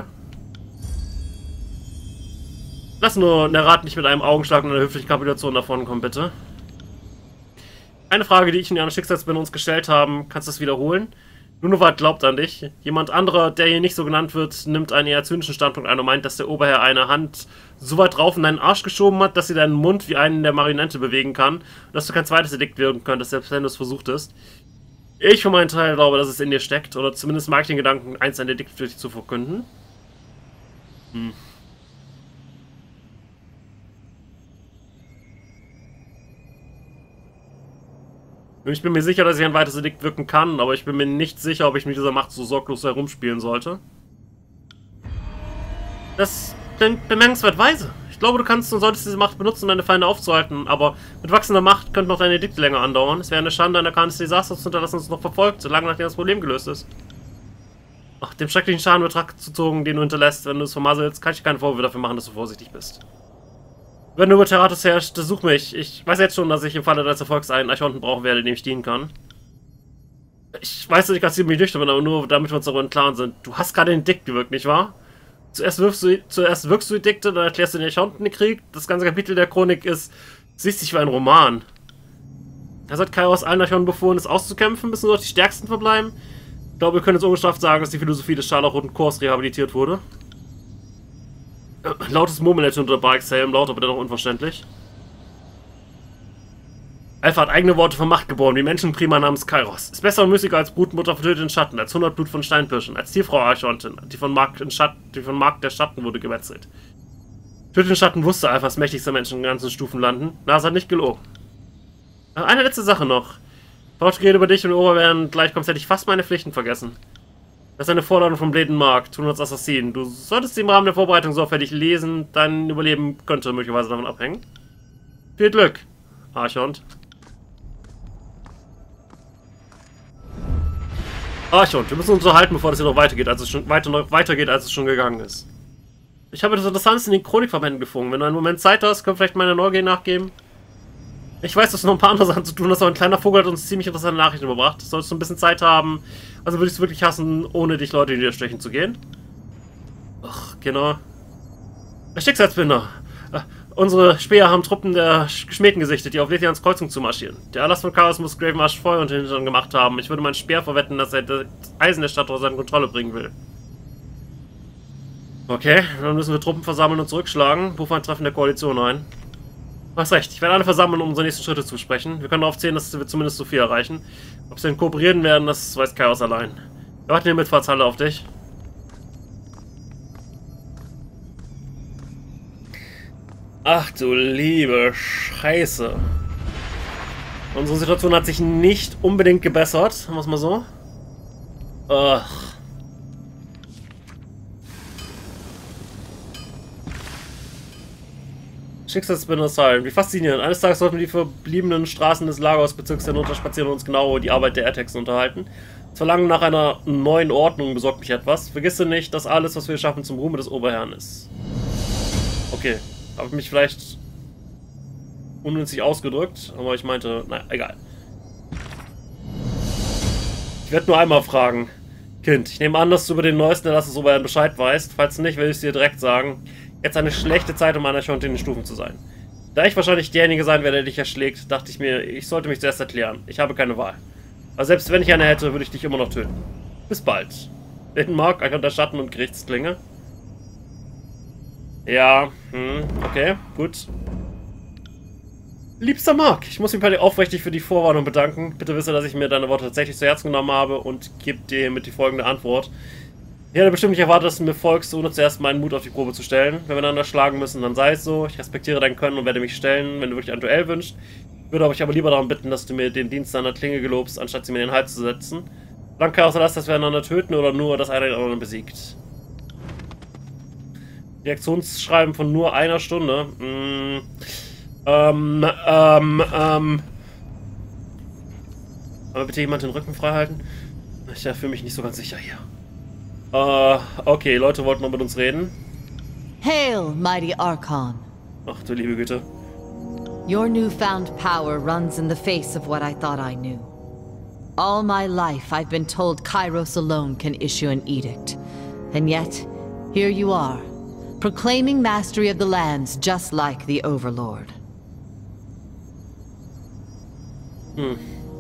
Lass nur der Rat nicht mit einem Augenschlag und einer höflichen Kapitulation davonkommen, bitte. Eine Frage, die ich und die anderen Schicksalsbinder uns gestellt haben, kannst du das wiederholen? Nunovat glaubt an dich. Jemand anderer, der hier nicht so genannt wird, nimmt einen eher zynischen Standpunkt ein und meint, dass der Oberherr eine Hand so weit drauf in deinen Arsch geschoben hat, dass sie deinen Mund wie einen der Marionette bewegen kann und dass du kein zweites Edikt wirken könntest, selbst wenn du es versuchtest. Ich für meinen Teil glaube, dass es in dir steckt, oder zumindest mag ich den Gedanken, eins ein Edikt für dich zu verkünden. Hm. Ich bin mir sicher, dass ich ein weiteres Edikt wirken kann, aber ich bin mir nicht sicher, ob ich mit dieser Macht so sorglos herumspielen sollte. Das klingt bemerkenswert weise. Ich glaube, du kannst und solltest diese Macht benutzen, um deine Feinde aufzuhalten, aber mit wachsender Macht könnten noch deine Edikte länger andauern. Es wäre eine Schande, ein erkanntes Desaster zu hinterlassen, das uns noch verfolgt, solange nachdem das Problem gelöst ist. Ach, dem schrecklichen Schaden in Betracht zu zogen, den du hinterlässt, wenn du es vermasselst, kann ich dir keine Vorwürfe dafür machen, dass du vorsichtig bist. Wenn du über Terratus herrschst, such mich. Ich weiß jetzt schon, dass ich im Falle deines Erfolgs einen Archonten brauchen werde, dem ich dienen kann. Ich weiß, dass ich gerade ziemlich nüchtern bin, aber nur damit wir uns darüber im Klaren sind. Du hast gerade den Edikt gewirkt, nicht wahr? Zuerst, wirfst du, zuerst wirkst du Edikte, dann erklärst du den Archonten den Krieg. Das ganze Kapitel der Chronik ist, siehst dich wie ein Roman. Er hat Kairos allen Archonten befohlen, es auszukämpfen, bis nur noch die Stärksten verbleiben. Ich glaube, wir können jetzt ungestraft sagen, dass die Philosophie des scharlachroten Chors rehabilitiert wurde. Lautes Murmeln unter Barks Helm, laut, aber dennoch unverständlich. Alpha hat eigene Worte von Macht geboren, wie Menschenprima namens Kairos. Ist besser und müßiger als Brutmutter vertöteten Schatten, als hundert Blut von Steinpirschen, als Tierfrau Archontin, die von Mark, in Schatten, die von Mark der Schatten wurde gemetzelt. Töteten Schatten wusste Alphas mächtigster Menschen in ganzen Stufen landen. Nase hat nicht gelogen. Eine letzte Sache noch. Bevor ich rede über dich und Oberwehren gleich kommst, hätte ich fast meine Pflichten vergessen. Das ist eine Forderung vom Bläden Mark, tun uns Assassinen. Du solltest sie im Rahmen der Vorbereitung sorgfältig lesen, dein Überleben könnte möglicherweise davon abhängen. Viel Glück, Archont. Archont, wir müssen uns unterhalten, bevor das hier noch weitergeht, als es schon weiter, weitergeht, als es schon gegangen ist. Ich habe das Interessantes in den Chronikverbänden gefunden. Wenn du einen Moment Zeit hast, können wir vielleicht meine Neugier nachgeben. Ich weiß, dass du noch ein paar andere Sachen zu tun hast, aber ein kleiner Vogel hat uns ziemlich interessante Nachrichten überbracht. Solltest du ein bisschen Zeit haben, also würde ich es wirklich hassen, ohne dich Leute niederstechen zu gehen. Ach, genau. Schicksalsbinder. Unsere Späher haben Truppen der Geschmähten gesichtet, die auf Lethians Kreuzung zu marschieren. Der Erlass von Chaos muss Gravenmarsh Feuer unter den Hintern gemacht haben. Ich würde meinen Speer verwetten, dass er das Eisen der Stadt unter seine Kontrolle bringen will. Okay, dann müssen wir Truppen versammeln und zurückschlagen. Ruf ein Treffen der Koalition ein. Du hast recht, ich werde alle versammeln, um unsere nächsten Schritte zu besprechen. Wir können darauf zählen, dass wir zumindest so viel erreichen. Ob sie denn kooperieren werden, das weiß Chaos allein. Wir warten in der Mitfahrtshalle auf dich. Ach du liebe Scheiße. Unsere Situation hat sich nicht unbedingt gebessert, sagen wir es mal so. Ugh. Schicksalsbinder-Zahlen. Wie faszinierend. Eines Tages sollten wir die verbliebenen Straßen des Lagos-Bezirks der Noter spazieren und uns genau über die Arbeit der AirTags unterhalten. Das Verlangen nach einer neuen Ordnung besorgt mich etwas. Vergisse nicht, dass alles, was wir schaffen, zum Ruhme des Oberherrn ist. Okay. Habe ich mich vielleicht ungünstig ausgedrückt, aber ich meinte, naja, egal. Ich werde nur einmal fragen. Kind, ich nehme an, dass du über den neuesten Erlass des Oberherrn Bescheid weißt. Falls nicht, will ich es dir direkt sagen. Jetzt eine schlechte Zeit, um Anarchont in den Stufen zu sein. Da ich wahrscheinlich derjenige sein werde, der dich erschlägt, dachte ich mir, ich sollte mich zuerst erklären. Ich habe keine Wahl. Aber selbst wenn ich eine hätte, würde ich dich immer noch töten. Bis bald. Mark, Archont der Schatten und Gerichtsklinge. Ja, hm, okay, gut. Liebster Mark, ich muss mich bei dir aufrichtig für die Vorwarnung bedanken. Bitte wisse, dass ich mir deine Worte tatsächlich zu Herzen genommen habe und gebe dir mit die folgende Antwort. Ich hätte bestimmt nicht erwartet, dass du mir folgst, ohne zuerst meinen Mut auf die Probe zu stellen. Wenn wir einander schlagen müssen, dann sei es so. Ich respektiere dein Können und werde mich stellen, wenn du wirklich ein Duell wünschst. Ich würde euch aber lieber darum bitten, dass du mir den Dienst deiner Klinge gelobst, anstatt sie mir in den Hals zu setzen. Danke außer das, dass wir einander töten oder nur, dass einer den anderen besiegt. Reaktionsschreiben von nur einer Stunde. Mm, ähm, ähm, ähm. Aber bitte jemand den Rücken frei halten? Ich fühle mich nicht so ganz sicher hier. Äh, okay, Leute wollten noch mit uns reden. Hail, mighty Archon. Ach du liebe Güte. Your newfound power runs in the face of what I thought I knew. All my life I've been told Kairos alone can issue an edict. And yet, here you are. Proclaiming mastery of the lands just like the Overlord. Hm.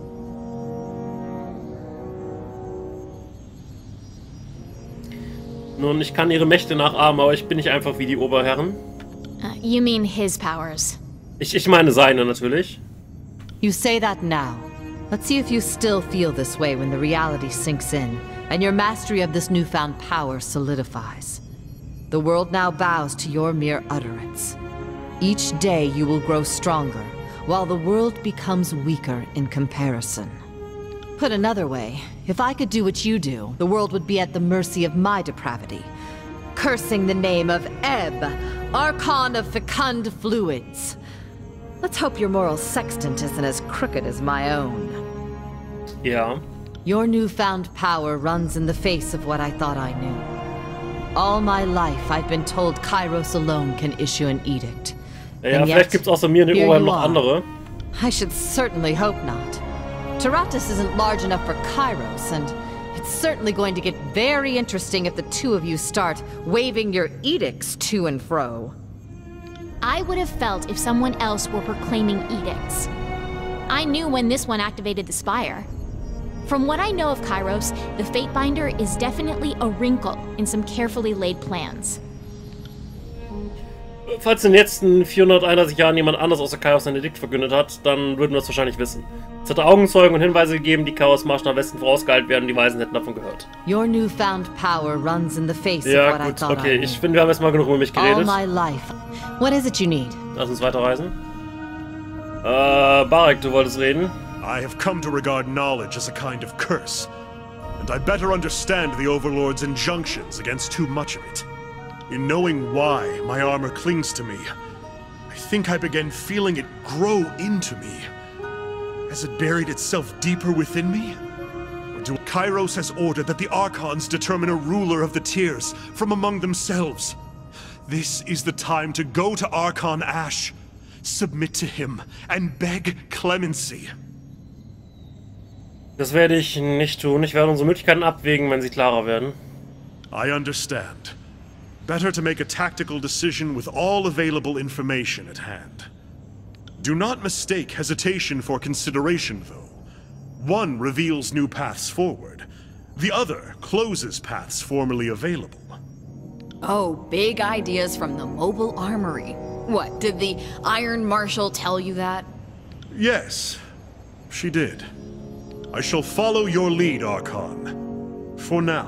Nun, ich kann ihre Mächte nachahmen, aber ich bin nicht einfach wie die Oberherren. Uh, you mean his powers? Ich, ich meine seine natürlich. You say that now. Let's see if you still feel this way when the reality sinks in, and your mastery of this newfound power solidifies. The world now bows to your mere utterance. Each day you will grow stronger, while the world becomes weaker in comparison. Put another way, if I could do what you do, the world would be at the mercy of my depravity. Cursing the name of Ebb, Archon of Fecund Fluids. Let's hope your moral sextant isn't as crooked as my own. Ja. Your newfound power runs in the face of what I thought I knew. All my life, I've been told Kairos alone can issue an edict. Ja, and vielleicht gibt's außer mir in den Oberherren noch andere. I should certainly hope not. Taratus isn't large enough for Kairos, and it's certainly going to get very interesting if the two of you start waving your edicts to and fro. I would have felt if someone else were proclaiming edicts. I knew when this one activated the Spire. From what I know of Kairos, the Fatebinder is definitely a wrinkle in some carefully laid plans. Falls in den letzten vierhunderteinunddreißig Jahren jemand anders außer Kairos ein Edikt verkündet hat, dann würden wir es wahrscheinlich wissen. Es hatte Augenzeugen und Hinweise gegeben, die Kairos Marsch nach Westen vorausgeeilt werden, die Weisen hätten davon gehört. Your newfound power runs in the face ja, of what gut, I thought okay. I Ich finde, wir haben jetzt mal genug über mich geredet. All my life. What is it you need? Lass uns weiterreisen. Äh, Barak, du wolltest reden? I have come to regard knowledge as a kind of curse, and I better understand the Overlord's injunctions against too much of it. In knowing why my armor clings to me, I think I began feeling it grow into me. Has it buried itself deeper within me? Or do Kairos has ordered that the Archons determine a ruler of the Tears from among themselves? This is the time to go to Archon Ash, submit to him, and beg clemency. Das werde ich nicht tun. Ich werde unsere Möglichkeiten abwägen, wenn sie klarer werden. I understand. Better to make a tactical decision with all available information at hand. Do not mistake hesitation for consideration, though. One reveals new paths forward. The other closes paths formerly available. Oh, big ideas from the mobile armory. What, did the Iron Marshal tell you that? Yes, she did. I shall follow your lead, Archon. For now.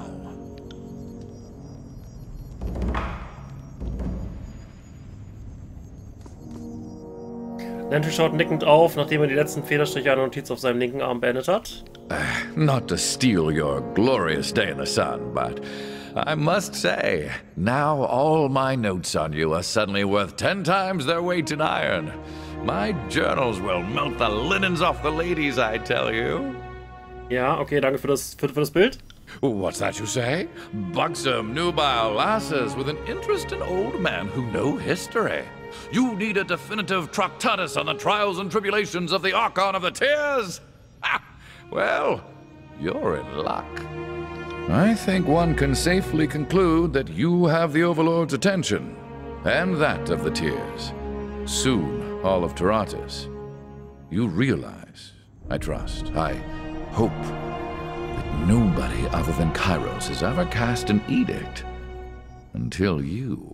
Lantry schaut nickend auf, nachdem er die letzten Federstriche einer Notiz auf seinem linken Arm beendet hat. Uh, not to steal your glorious day in the sun, but I must say, now all my notes on you are suddenly worth ten times their weight in iron. My journals will melt the linens off the ladies, I tell you. Ja, okay, danke für das, für, für das Bild. What's that you say? Buxom, nubile lasses with an interest in old men who know history. You need a definitive Tractatus on the trials and tribulations of the Archon of the Tears? Ha! Well, you're in luck. I think one can safely conclude that you have the Overlord's attention, and that of the Tears. Soon, all of Taratus. You realize, I trust, I hope, that nobody other than Kairos has ever cast an edict. Until you.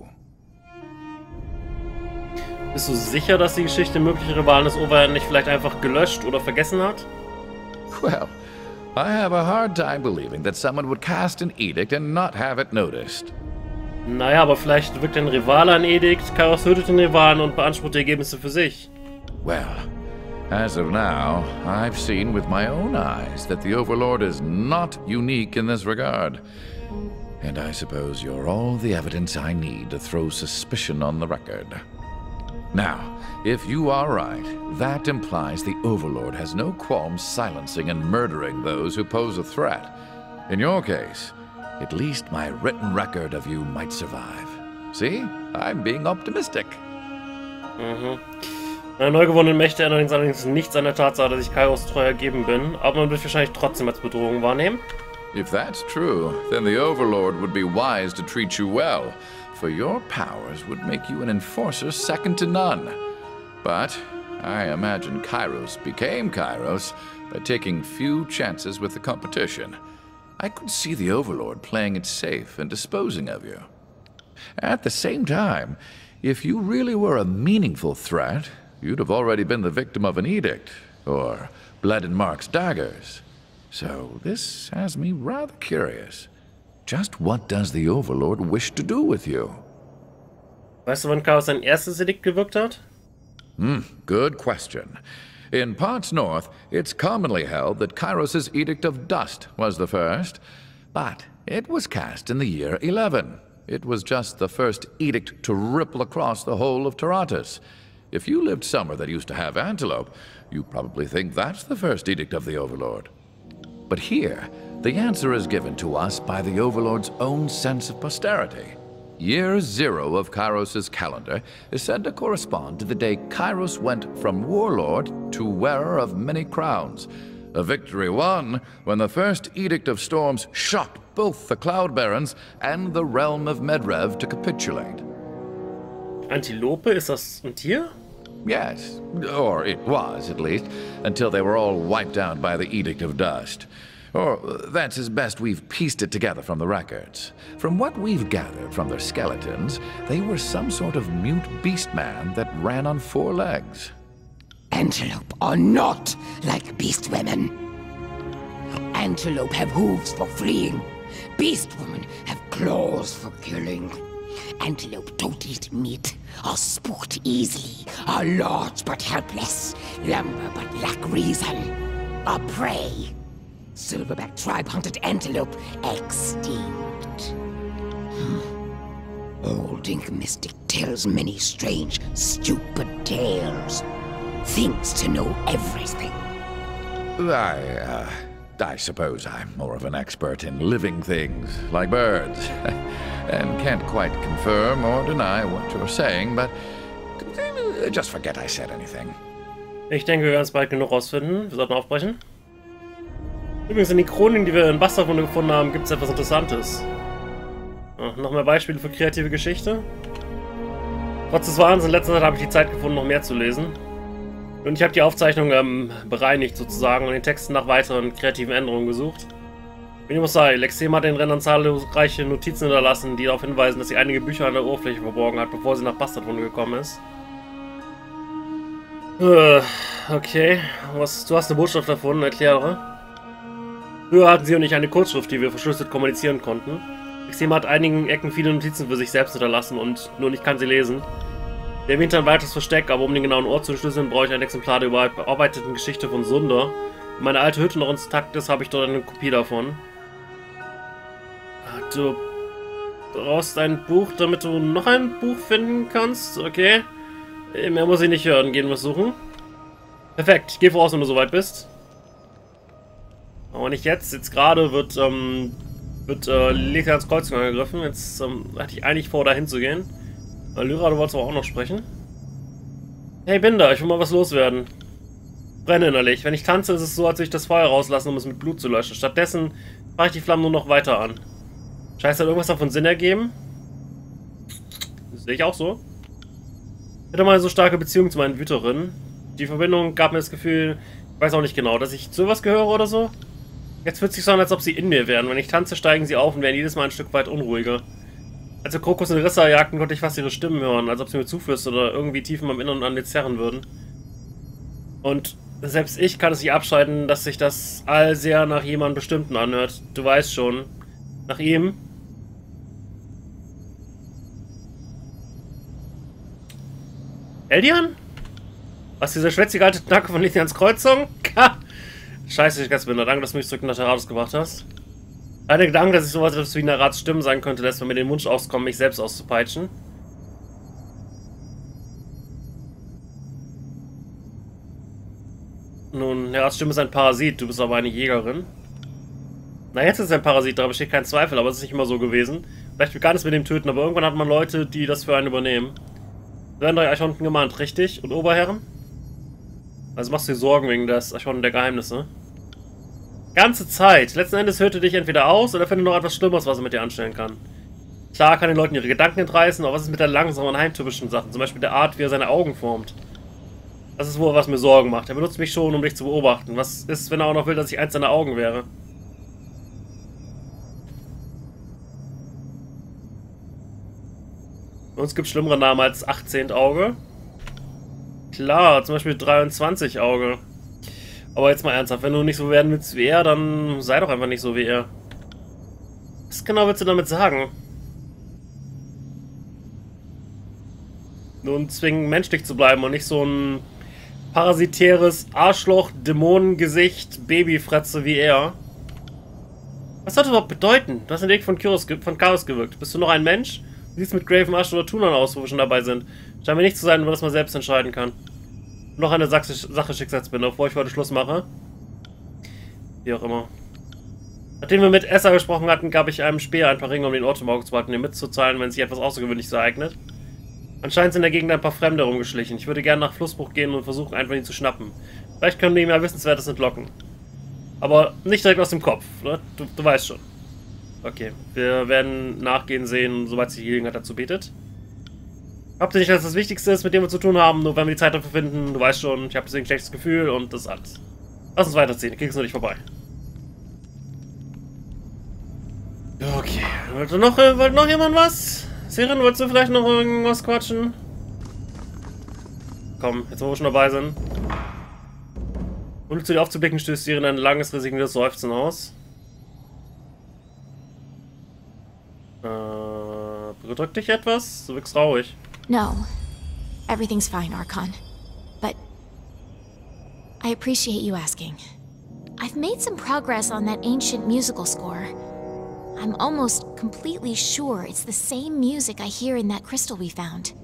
Bist du sicher, dass die Geschichte mögliche Rivalen des Overhand nicht vielleicht einfach gelöscht oder vergessen hat? Well, I have a hard time believing that someone would cast an edict and not have it noticed. Naja, aber vielleicht wirkt ein Rivale ein Edikt, Kairos tötet den Rivalen und beansprucht die Ergebnisse für sich. Well, as of now, I've seen with my own eyes that the Overlord is not unique in this regard. And I suppose you're all the evidence I need to throw suspicion on the record. Now, if you are right, that implies the Overlord has no qualms silencing and murdering those who pose a threat. In your case, at least my written record of you might survive. See? I'm being optimistic. Mhm. Meine neu gewonnenen Mächte ändern allerdings nichts an der Tatsache, dass ich Kairos treu ergeben bin, aber man wird wahrscheinlich trotzdem als Bedrohung wahrnehmen. If that's true, then the Overlord would be wise to treat you well. For your powers would make you an enforcer second to none. But I imagine Kairos became Kairos by taking few chances with the competition. I could see the Overlord playing it safe and disposing of you. At the same time, if you really were a meaningful threat, you'd have already been the victim of an edict, or bled in Mark's daggers. So this has me rather curious. Just what does the Overlord wish to do with you? Weißt du, wann Kairos sein erstes Edikt gewirkt hat? Hmm, good question. In parts north, it's commonly held that Kairos' Edict of Dust was the first, but it was cast in the year eleven. It was just the first edict to ripple across the whole of Taratus. If you lived somewhere that used to have antelope, you probably think that's the first edict of the Overlord. But here, the answer is given to us by the Overlord's own sense of posterity. Year zero of Kairos' calendar is said to correspond to the day Kairos went from warlord to wearer of many crowns. A victory won when the first Edict of Storms shocked both the Cloud Barons and the realm of Medrev to capitulate. Antilope, ist das ein Tier? Yes, or it was at least, until they were all wiped out by the Edict of Dust. Or that's as best we've pieced it together from the records. From what we've gathered from their skeletons, they were some sort of mute beast man that ran on four legs. Antelope are not like beast women. Antelope have hooves for fleeing. Beast women have claws for killing. Antelope don't eat meat, are spooked easily, are large but helpless, lumber but lack reason, are prey. Silverback tribe hunted antelope extinct. Hmm. Old Ink Mystic tells many strange, stupid tales. Thinks to know everything. I, uh, I suppose I'm more of an expert in living things, like birds. And can't quite confirm or deny what you're saying, but just forget I said anything. Ich denke, wir werden es bald genug rausfinden. Wir sollten aufbrechen. Übrigens, in den Chroniken, die wir in Bastardwunde gefunden haben, gibt es etwas Interessantes. Ja, noch mehr Beispiele für kreative Geschichte. Trotz des Wahnsinns in letzter Zeit habe ich die Zeit gefunden, noch mehr zu lesen. Und ich habe die Aufzeichnung ähm, bereinigt sozusagen und den Texten nach weiteren kreativen Änderungen gesucht. Wie dem auch sei, Lexema hat den Rennern zahlreiche Notizen hinterlassen, die darauf hinweisen, dass sie einige Bücher an der Oberfläche verborgen hat, bevor sie nach Bastardwunde gekommen ist. Äh, okay, was, du hast eine Botschaft davon, erkläre. Früher hatten sie und ich eine Kurzschrift, die wir verschlüsselt kommunizieren konnten. Lexema hat einigen Ecken viele Notizen für sich selbst hinterlassen und nur ich kann sie lesen. Der erwähnte ein weiteres Versteck, aber um den genauen Ort zu entschlüsseln, brauche ich ein Exemplar der überarbeiteten Geschichte von Sunder. Wenn meine alte Hütte noch intakt ist, habe ich dort eine Kopie davon. Du brauchst ein Buch, damit du noch ein Buch finden kannst? Okay. Mehr muss ich nicht hören. Gehen wir es suchen. Perfekt. Ich gehe voraus, wenn du soweit bist. Aber nicht jetzt. Jetzt gerade wird, ähm, wird äh, Lethians Kreuzung angegriffen. Jetzt ähm, hatte ich eigentlich vor, dahin zu gehen. Lyra, du wolltest aber auch noch sprechen. Hey, bin da. Ich will mal was loswerden. Brenne innerlich. Wenn ich tanze, ist es so, als würde ich das Feuer rauslassen, um es mit Blut zu löschen. Stattdessen mache ich die Flammen nur noch weiter an. Scheiße, hat irgendwas davon Sinn ergeben? Das sehe ich auch so. Ich hatte mal eine so starke Beziehung zu meinen Wüterinnen. Die Verbindung gab mir das Gefühl, ich weiß auch nicht genau, dass ich zu was gehöre oder so. Jetzt fühlt es sich so an, als ob sie in mir wären. Wenn ich tanze, steigen sie auf und werden jedes Mal ein Stück weit unruhiger. Als wir Krokus und Rissa jagten, konnte ich fast ihre Stimmen hören, als ob sie mir zuflüstern oder irgendwie tief in meinem Inneren an mir zerren würden. Und selbst ich kann es nicht abschalten, dass sich das all sehr nach jemandem Bestimmten anhört. Du weißt schon. Nach ihm. Eldian? Was, dieser schwätzige alte Knacke von Lethians Kreuzung? Ha! Scheiße, ich ganz bin. Danke, dass du mich zurück nach Nerados gebracht hast. Eine Gedanke, dass ich sowas wie Nerats Stimmen sein könnte, lässt mir den Wunsch auskommen, mich selbst auszupeitschen. Nun, Nerats Stimme ist ein Parasit, du bist aber eine Jägerin. Na, jetzt ist es ein Parasit, da besteht kein Zweifel, aber es ist nicht immer so gewesen. Vielleicht will gar nichts mit dem töten, aber irgendwann hat man Leute, die das für einen übernehmen. Wir werden drei Archonten gemahnt, richtig? Und Oberherren? Also machst du dir Sorgen wegen des Archonten der Geheimnisse? Ganze Zeit. Letzten Endes hörte dich entweder aus oder findet noch etwas Schlimmeres, was er mit dir anstellen kann. Klar kann den Leuten ihre Gedanken entreißen, aber was ist mit der langsamen, heimtypischen Sachen? Zum Beispiel der Art, wie er seine Augen formt. Das ist wohl, was mir Sorgen macht. Er benutzt mich schon, um dich zu beobachten. Was ist, wenn er auch noch will, dass ich eins seiner Augen wäre? Bei uns gibt es schlimmere Namen als achtzehn Auge. Klar, zum Beispiel dreiundzwanzig Auge. Aber jetzt mal ernsthaft, wenn du nicht so werden willst wie er, dann sei doch einfach nicht so wie er. Was genau willst du damit sagen? Nun zwingen, menschlich zu bleiben und nicht so ein parasitäres Arschloch, Dämonengesicht, Babyfratze wie er. Was soll das überhaupt bedeuten? Du hast den Weg von, Kyros, von Chaos gewirkt. Bist du noch ein Mensch? Wie sieht es mit Graven Ash oder Tunan aus, wo wir schon dabei sind? Scheint mir nicht zu sein, wenn man das mal selbst entscheiden kann. Noch eine Sache Schicksalsbinde, bevor ich heute Schluss mache. Wie auch immer. Nachdem wir mit Essa gesprochen hatten, gab ich einem Speer ein paar Ringe, um den Ort im Auge zu behalten, ihm mitzuteilen, wenn sich etwas Außergewöhnliches ereignet. Anscheinend sind in der Gegend ein paar Fremde rumgeschlichen. Ich würde gerne nach Flussbruch gehen und versuchen, einen von ihnen zu schnappen. Vielleicht können wir ihm ja Wissenswertes entlocken. Aber nicht direkt aus dem Kopf, ne? Du, du weißt schon. Okay, wir werden nachgehen sehen, sobald sich die Gelegenheit dazu bietet. Habt ihr nicht, dass das Wichtigste ist, mit dem wir zu tun haben, nur wenn wir die Zeit dafür finden, du weißt schon, ich habe deswegen ein schlechtes Gefühl und das ist alles. Lass uns weiterziehen, kriegst du nicht vorbei. Okay, wollte noch, äh, wollte noch jemand was? Siren, wolltest du vielleicht noch irgendwas quatschen? Komm, jetzt wo wir schon dabei sind. Ohne zu dir aufzublicken, stößt Siren ein langes, resigniertes Seufzen aus. Äh, bedrückt dich etwas? Du wirkst traurig. No. Everything's fine, Archon. But I appreciate you asking. I've made some progress on that ancient musical score. I'm almost completely sure it's the same music I hear in that crystal we found.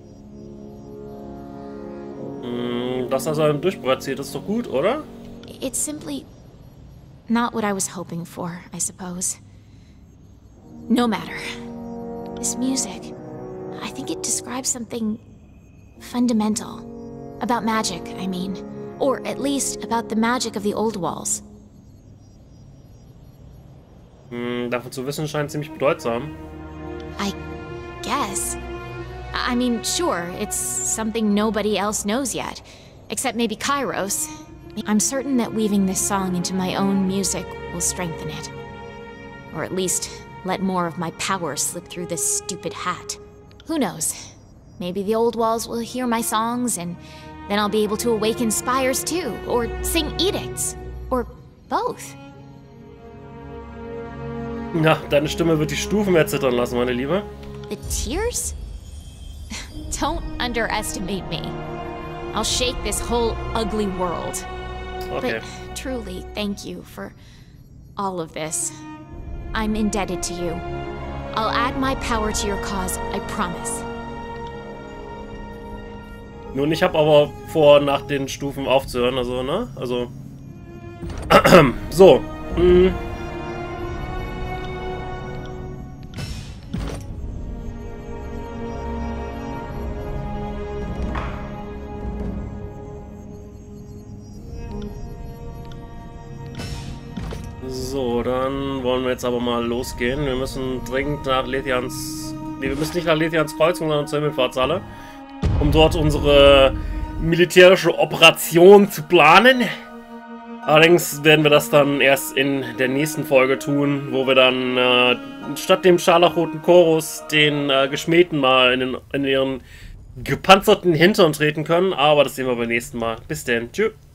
Mm, das also ein Durchbruch erzielt, ist doch gut, oder? It's simply not what I was hoping for, I suppose. No matter. This music, I think it describes something fundamental. About magic, I mean. Or at least about the magic of the old walls. Hm, davon zu wissen scheint ziemlich bedeutsam. I guess. I mean, sure, it's something nobody else knows yet. Except maybe Kairos. I'm certain that weaving this song into my own music will strengthen it. Or at least let more of my power slip through this stupid hat. Who knows? Maybe the old walls will hear my songs and then I'll be able to awaken spires too. Or sing edicts. Or both. Ja, deine Stimme wird die Stufen mehr zittern lassen, meine Liebe. The tears? Don't underestimate me. I'll shake this whole ugly world. Okay. But truly, thank you for all of this. I'm indebted to you. I'll add my power to your cause, I promise. Nun, ich habe aber vor, nach den Stufen aufzuhören, also, ne? Also. So. Hm. So, dann wollen wir jetzt aber mal losgehen. Wir müssen dringend nach Lethians... Nee, wir müssen nicht nach Lethians Kreuzung, sondern zur Himmelfahrtshalle, um dort unsere militärische Operation zu planen. Allerdings werden wir das dann erst in der nächsten Folge tun, wo wir dann äh, statt dem scharlachroten Chorus den äh, Geschmähten mal in, den, in ihren gepanzerten Hintern treten können. Aber das sehen wir beim nächsten Mal. Bis denn. Tschüss.